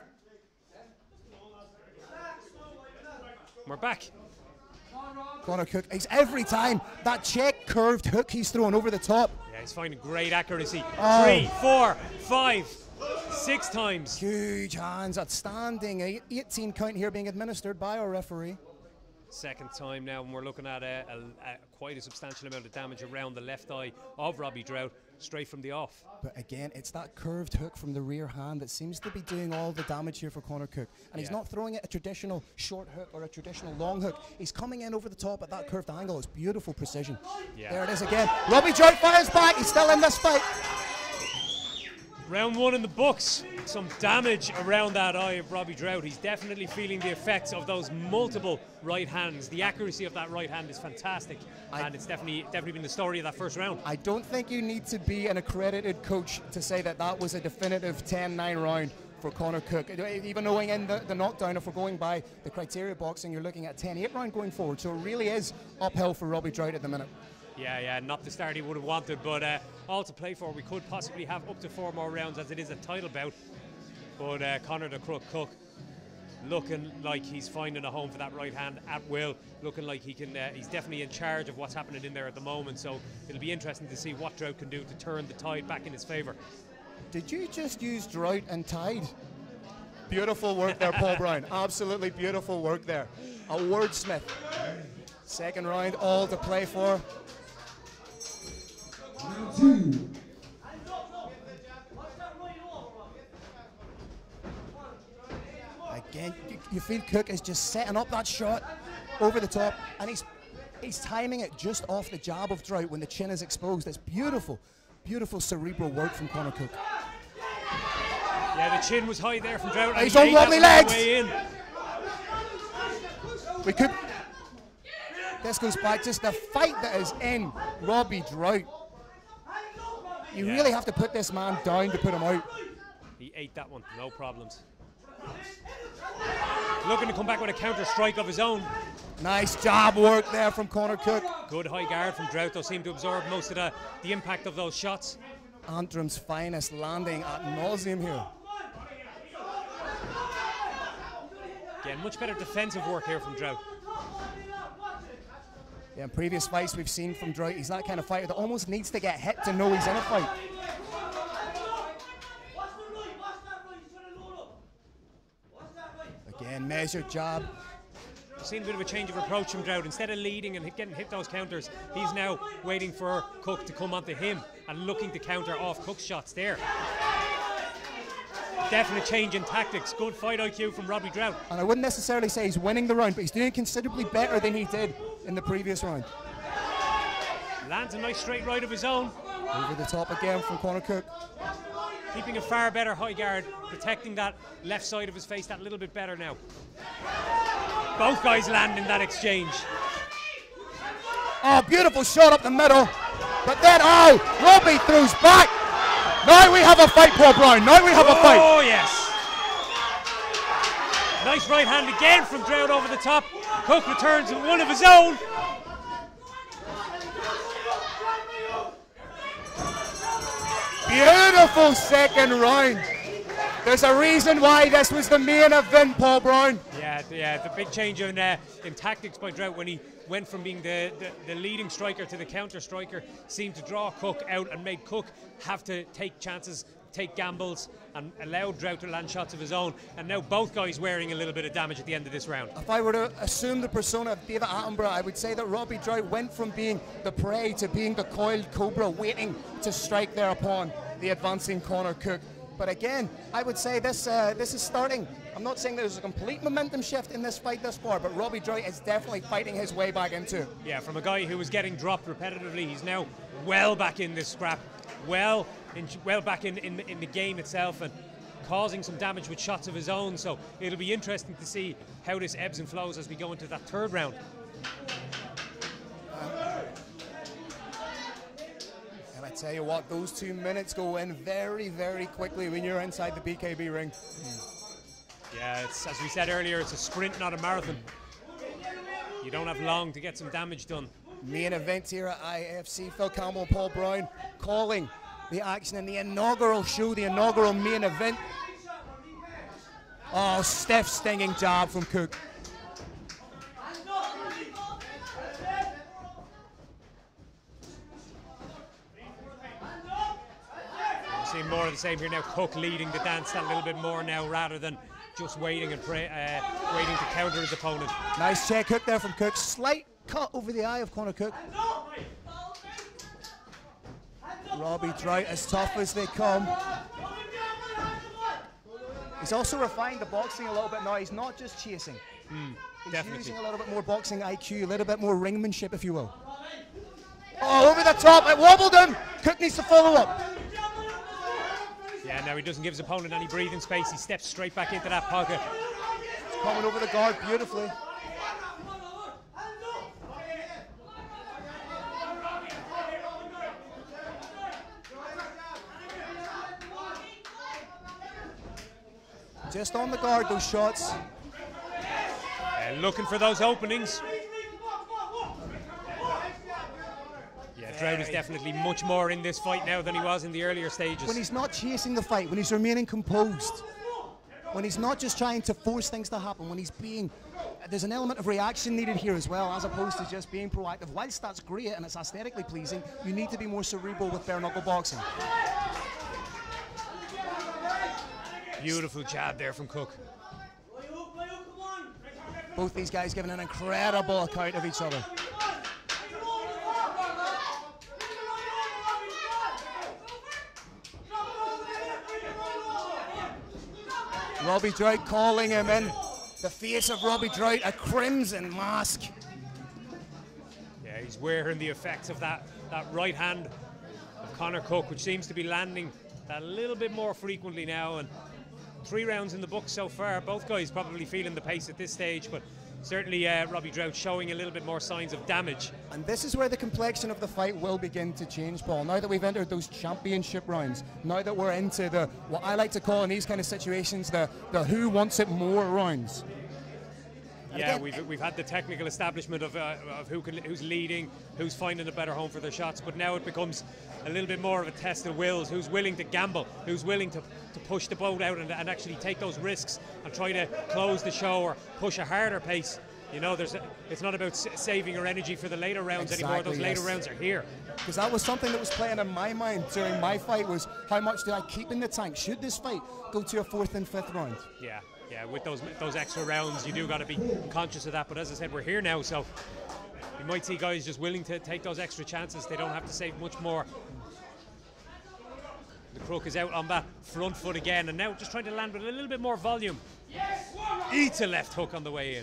We're back. Conor Cook, he's every time that check curved hook he's throwing over the top. Yeah, he's finding great accuracy. Oh. Three, four, five. Six times. Huge hands, outstanding. eighteen count here being administered by our referee. Second time now, and we're looking at a, a, a quite a substantial amount of damage around the left eye of Robbie Drow, straight from the off. But again, it's that curved hook from the rear hand that seems to be doing all the damage here for Conor Cook. And he's Yeah. not throwing it a traditional short hook or a traditional long hook. He's coming in over the top at that curved angle. It's beautiful precision. Yeah. There it is again. Robbie Drow fires back. He's still in this fight. Round one in the books. Some damage around that eye of Robbie Drow. He's definitely feeling the effects of those multiple right hands. The accuracy of that right hand is fantastic, I and it's definitely definitely been the story of that first round. I don't think you need to be an accredited coach to say that that was a definitive ten nine round for Conor Cook. Even knowing in the, the knockdown, if we're going by the criteria boxing, you're looking at ten eight round going forward. So it really is uphill for Robbie Drow at the minute. Yeah, yeah, not the start he would have wanted, but uh, all to play for. We could possibly have up to four more rounds, as it is a title bout. But uh, Conor the Crook Cook looking like he's finding a home for that right hand at will. Looking like he can. Uh, he's definitely in charge of what's happening in there at the moment. So it'll be interesting to see what Drought can do to turn the tide back in his favour. Did you just use drought and tide? Beautiful work there, Paul Brown. Absolutely beautiful work there. A wordsmith. Second round, all to play for. Round two. Again, you, you feel Cook is just setting up that shot over the top, and he's he's timing it just off the jab of Drought when the chin is exposed. It's beautiful, beautiful cerebral work from Conor Cook. Yeah, the chin was high there from Drought. and He's he on ate that wobbly on the legs. way in. We could. This goes back just the fight that is in Robbie Drought. You Yeah. really have to put this man down to put him out. He ate that one, no problems. Looking to come back with a counter strike of his own. Nice jab work there from Conor Cook. Good high guard from Drought, though, seemed to absorb most of the, the impact of those shots. Antrim's finest landing at nauseum here. Again, much better defensive work here from Drought. Yeah, in previous fights we've seen from Drought, he's that kind of fighter that almost needs to get hit to know he's in a fight. Again, measured jab. We've seen a bit of a change of approach from Drought. Instead of leading and getting hit those counters, he's now waiting for Cook to come onto him and looking to counter off Cook's shots there. Definite change in tactics. Good fight I Q from Robbie Drought. And I wouldn't necessarily say he's winning the round, but he's doing considerably better than he did in the previous round. Lands a nice straight right of his own. Over the top again from Conor Cook. Keeping a far better high guard, protecting that left side of his face that little bit better now. Both guys land in that exchange. Oh, beautiful shot up the middle. But then, oh, Robbie throws back. Now we have a fight, Paul Brown. Now we have a fight. Oh, yes. Nice right hand again from Droud over the top. Cook returns with one of his own. Beautiful second round. There's a reason why this was the main event, Paul Brown. Yeah, yeah, the big change in, uh, in tactics by Droud when he went from being the, the, the leading striker to the counter striker seemed to draw Cook out and made Cook have to take chances, take gambles, and allowed Droud to land shots of his own. And now both guys wearing a little bit of damage at the end of this round. If I were to assume the persona of David Attenborough, I would say that Robbie Droud went from being the prey to being the coiled cobra waiting to strike there upon the advancing Conor Cook. But again, I would say this uh, this is starting. I'm not saying there's a complete momentum shift in this fight thus far, but Robbie Droud is definitely fighting his way back into it. Yeah, from a guy who was getting dropped repetitively, he's now well back in this scrap, well in, well back in, in, in the game itself, and causing some damage with shots of his own. So it'll be interesting to see how this ebbs and flows as we go into that third round. And I tell you what, those two minutes go in very, very quickly when you're inside the B K B ring. Yeah, it's, as we said earlier, it's a sprint, not a marathon. You don't have long to get some damage done. Main event here at I F C. Phil Campbell and Paul Brown calling the action in the inaugural show, the inaugural main event. Oh, stiff stinging jab from Cook. Seeing more of the same here now. Cook leading the dance that little bit more now, rather than just waiting and pray, uh, waiting to counter his opponent. Nice check hook there from Cook. Slight cut over the eye of Conor Cook. Robbie Droud as tough as they come. He's also refined the boxing a little bit now. He's not just chasing. Mm, He's definitely. using a little bit more boxing I Q, a little bit more ringmanship, if you will. Oh, over the top. It wobbled him. Cook needs to follow up. Yeah, now he doesn't give his opponent any breathing space. He steps straight back into that pocket. He's coming over the guard beautifully. Just on the guard, those shots. Uh, looking for those openings. Yeah, Droud is definitely much more in this fight now than he was in the earlier stages. When he's not chasing the fight, when he's remaining composed, when he's not just trying to force things to happen, when he's being, there's an element of reaction needed here as well, as opposed to just being proactive. Whilst that's great and it's aesthetically pleasing, you need to be more cerebral with bare knuckle boxing. Beautiful jab there from Cook. Both these guys giving an incredible account of each other. Robbie Droud calling him in. The face of Robbie Droud, a crimson mask. Yeah, he's wearing the effects of that, that right hand of Conor Cook, which seems to be landing a little bit more frequently now. And three rounds in the book so far. Both guys probably feeling the pace at this stage, but certainly uh, Robbie Droud showing a little bit more signs of damage. And this is where the complexion of the fight will begin to change, Paul. Now that we've entered those championship rounds, now that we're into the, what I like to call in these kind of situations, the, the who wants it more rounds. Yeah, we've, we've had the technical establishment of, uh, of who can, who's leading, who's finding a better home for their shots, but now it becomes a little bit more of a test of wills, who's willing to gamble, who's willing to, to push the boat out and, and actually take those risks and try to close the show or push a harder pace. You know, there's a, it's not about saving our energy for the later rounds Exactly, anymore. Those later yes. rounds are here. Because that was something that was playing in my mind during my fight, was how much do I keep in the tank? Should this fight go to a fourth and fifth round? Yeah, yeah, with those those extra rounds, you do got to be conscious of that. But as I said, we're here now, so you might see guys just willing to take those extra chances. They don't have to save much more. The Crook is out on that front foot again, and now just trying to land with a little bit more volume. Eats a left hook on the way in.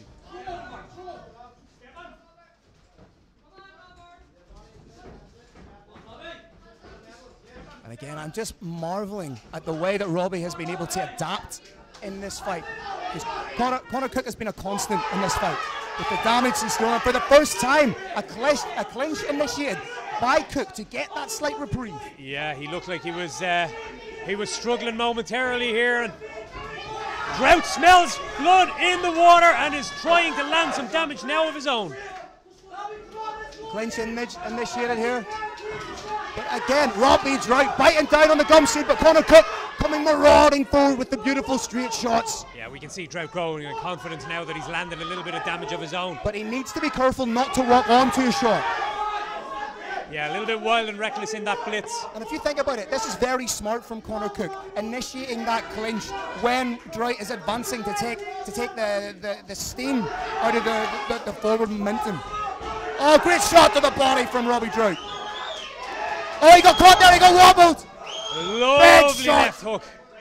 again, I'm just marveling at the way that Robbie has been able to adapt in this fight. Connor, Connor Cook has been a constant in this fight. With the damage he's thrown, for the first time, a clinch, a clinch initiated by Cook to get that slight reprieve. Yeah, he looked like he was uh, he was struggling momentarily here, and Drought smells blood in the water and is trying to land some damage now of his own. Clinch initiated here. But again, Robbie Drought biting down on the gum shield, but Connor Cook coming marauding forward with the beautiful straight shots. Yeah, we can see Drought growing in confidence now that he's landed a little bit of damage of his own. But he needs to be careful not to walk onto a shot. Yeah, a little bit wild and reckless in that blitz. And if you think about it, this is very smart from Connor Cook, initiating that clinch when Drought is advancing to take to take the, the, the steam out of the, the, the forward momentum. Oh, great shot to the body from Robbie Drought. Oh, he got caught there, he got wobbled. Lovely left hook.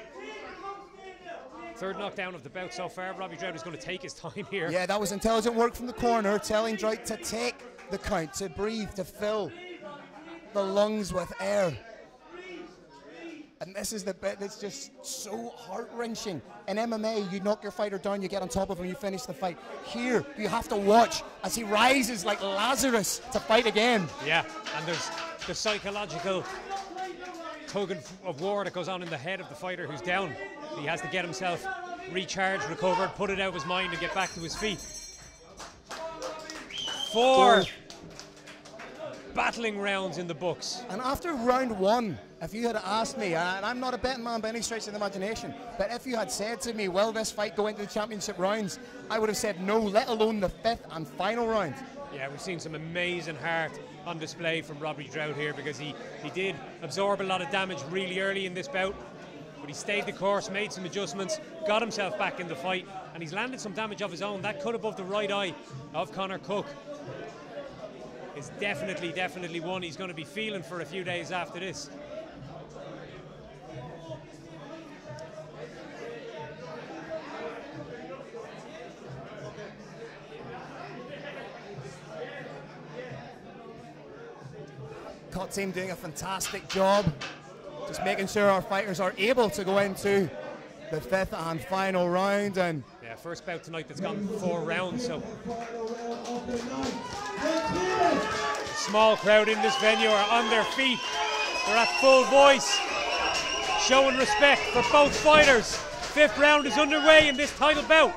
Third knockdown of the bout so far. Robbie Drought is going to take his time here. Yeah, that was intelligent work from the corner, telling Drought to take the count, to breathe, to fill the lungs with air. And this is the bit that's just so heart-wrenching. In M M A, you knock your fighter down, you get on top of him, you finish the fight. Here, you have to watch as he rises like Lazarus to fight again. Yeah, and there's the psychological tug of war that goes on in the head of the fighter who's down. He has to get himself recharged, recovered, put it out of his mind and get back to his feet. Four battling rounds in the books. And after round one, if you had asked me, and I'm not a betting man by any stretch of the imagination, but if you had said to me, will this fight go into the championship rounds, I would have said no, let alone the fifth and final round. Yeah, we've seen some amazing heart on display from Robbie Drought here, because he, he did absorb a lot of damage really early in this bout, but he stayed the course, made some adjustments, got himself back in the fight, and he's landed some damage of his own. That cut above the right eye of Connor Cook is definitely, definitely one he's going to be feeling for a few days after this. Cut team doing a fantastic job, just making sure our fighters are able to go into the fifth and final round. And yeah, first bout tonight that's gone four rounds, so a small crowd in this venue are on their feet. They're at full voice, showing respect for both fighters. Fifth round is underway in this title bout.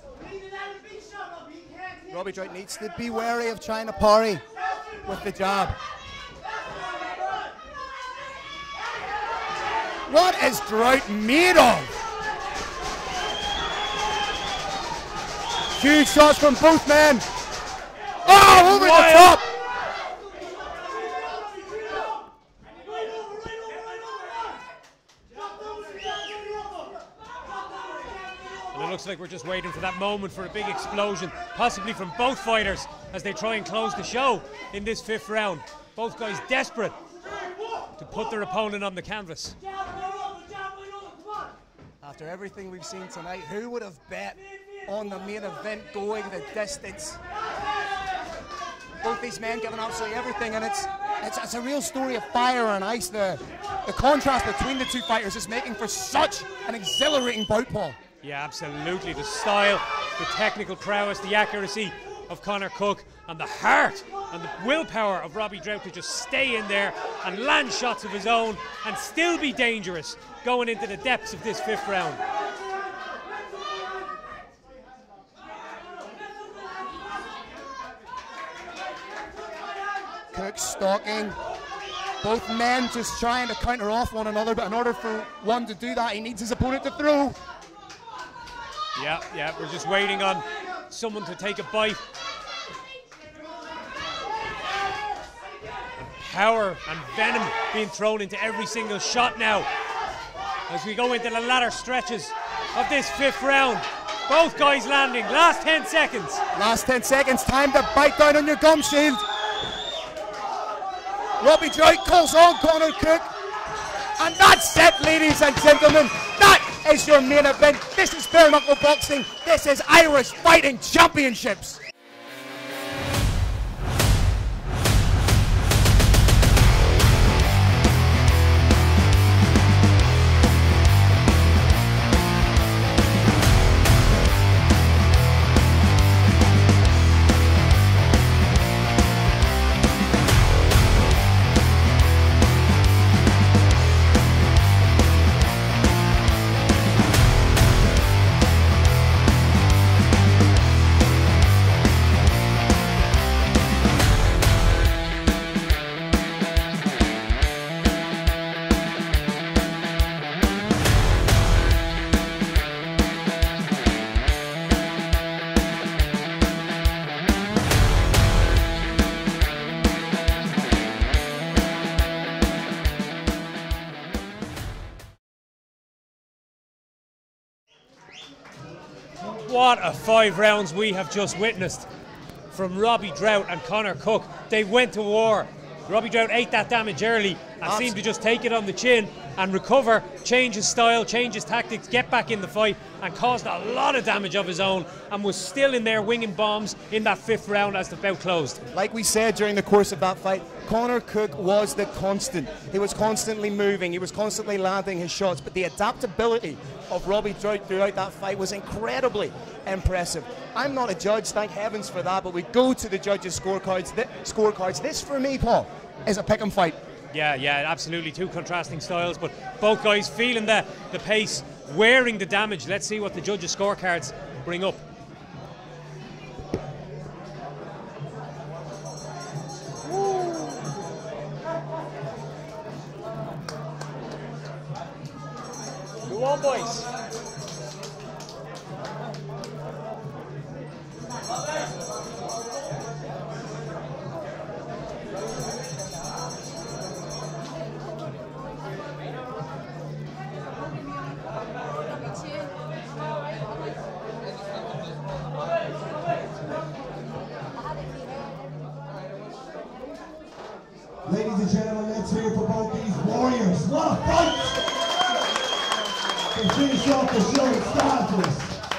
Robbie Drought needs to be wary of trying to parry with the jab. What is Drought made of? Huge shots from both men. Oh, over the top! And it looks like we're just waiting for that moment for a big explosion, possibly from both fighters as they try and close the show in this fifth round. Both guys desperate to put their opponent on the canvas. After everything we've seen tonight, who would have bet on the main event going the distance? Both these men giving absolutely everything, and it's it's, it's a real story of fire and ice. The, the contrast between the two fighters is making for such an exhilarating bout, Paul. Yeah, absolutely. The style, the technical prowess, the accuracy of Connor Cook, and the heart and the willpower of Robbie Drought to just stay in there and land shots of his own and still be dangerous going into the depths of this fifth round. Cook stalking. Both men just trying to counter off one another, but in order for one to do that, he needs his opponent to throw. Yeah, yeah, we're just waiting on someone to take a bite. Power and venom being thrown into every single shot now as we go into the latter stretches of this fifth round. Both guys landing. Last ten seconds. Last ten seconds. Time to bite down on your gum shield. Robbie Drought calls on Connor Cook. And that's it, ladies and gentlemen. That is your main event. This is bare knuckle boxing. This is Irish Fighting Championships. What a five rounds we have just witnessed from Robbie Drought and Conor Cook. They went to war. Robbie Drought ate that damage early and Absolutely. seemed to just take it on the chin and recover, change his style, change his tactics, get back in the fight, and caused a lot of damage of his own, and was still in there winging bombs in that fifth round as the bout closed. Like we said during the course of that fight, Conor Cook was the constant. He was constantly moving, he was constantly landing his shots, but the adaptability of Robbie Drought throughout that fight was incredibly impressive. I'm not a judge, thank heavens for that, but we go to the judges' scorecards. Th- scorecards. This, for me, Paul, is a pick 'em fight. Yeah, yeah, absolutely. Two contrasting styles, but both guys feeling the, the pace, wearing the damage. Let's see what the judges' scorecards bring up. Go on, boys. Ladies and gentlemen, let's hear for both these warriors. What a fight! They finish off the show with starters.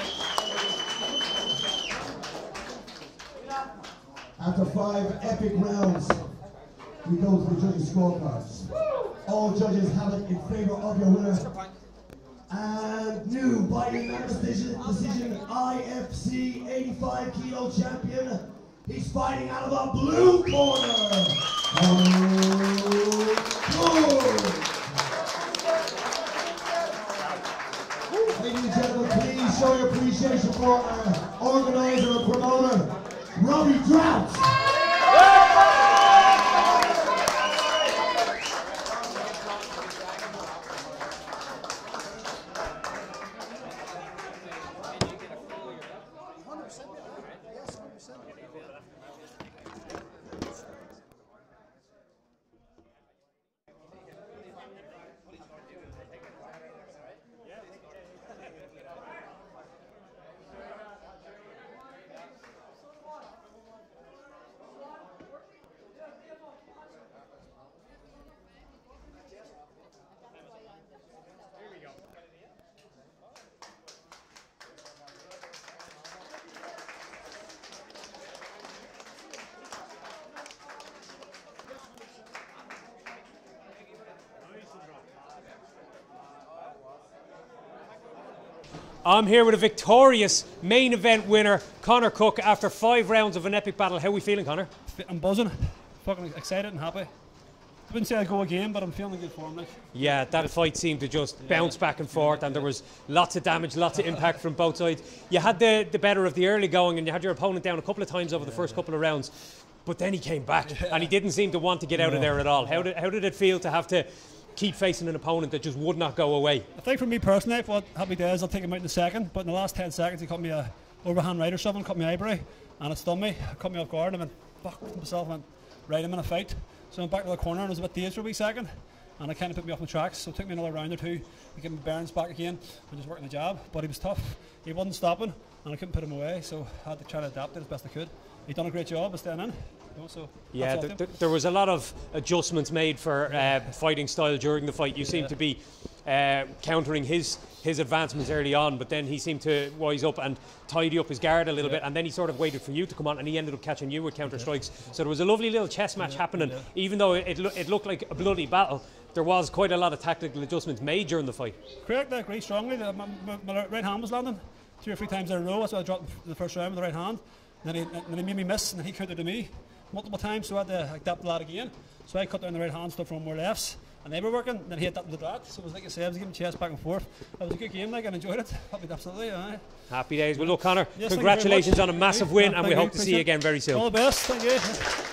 After five epic rounds, we go to the judges' scorecards. All judges have it in favor of your winner. And new by unanimous decision, decision I F C eighty-five kilo champion. He's fighting out of the blue corner. Oh, ladies and gentlemen, please show your appreciation for our organizer and promoter, Robbie Drought. I'm here with a victorious main event winner, Conor Cook, after five rounds of an epic battle. How are we feeling, Conor? I'm buzzing, fucking excited and happy. I wouldn't say I'd go again, but I'm feeling in good form. Like. Yeah, that fight seemed to just bounce back and forth, and there was lots of damage, lots of impact from both sides. You had the, the better of the early going, and you had your opponent down a couple of times over the first couple of rounds, but then he came back, and he didn't seem to want to get out of there at all. How did, how did it feel to have to keep facing an opponent that just would not go away? I think for me personally, if what happy days, I'll take him out in a second, but in the last ten seconds he cut me a overhand right or something, cut me eyebrow, and it stunned me, cut me off guard, and I went, fuck myself, and right, I'm in a fight. So I went back to the corner and I was a bit dazed for a wee second, and it kind of put me off my tracks, so it took me another round or two to get my bearings back again and just working the jab, but he was tough, he wasn't stopping, and I couldn't put him away, so I had to try to adapt it as best I could. He done a great job of staying in. You know, so yeah, th th there was a lot of adjustments made for uh, fighting style during the fight. You seemed yeah. to be uh, countering his his advancements early on, but then he seemed to wise up and tidy up his guard a little yeah. bit, and then he sort of waited for you to come on, and he ended up catching you with counter strikes. Yeah. So there was a lovely little chess match yeah. happening, yeah. even though it, lo it looked like a bloody battle. There was quite a lot of tactical adjustments made during the fight. Correct, I agree strongly. The, my, my, my right hand was landing three or three times in a row, so I dropped in the first round with the right hand. And then he, and then he made me miss, and then he countered to me multiple times, so I had to adapt that again. So I cut down the right hand, stuff from more lefts, and they were working. And then he adapted the that. So it was like I said, I was giving chest back and forth. It was a good game, like, and enjoyed it. Happy, absolutely. Aye. Happy days. Well, look, Conor, yes, congratulations on a massive win, and thank we you, hope to see you again very soon. All the best. Thank you.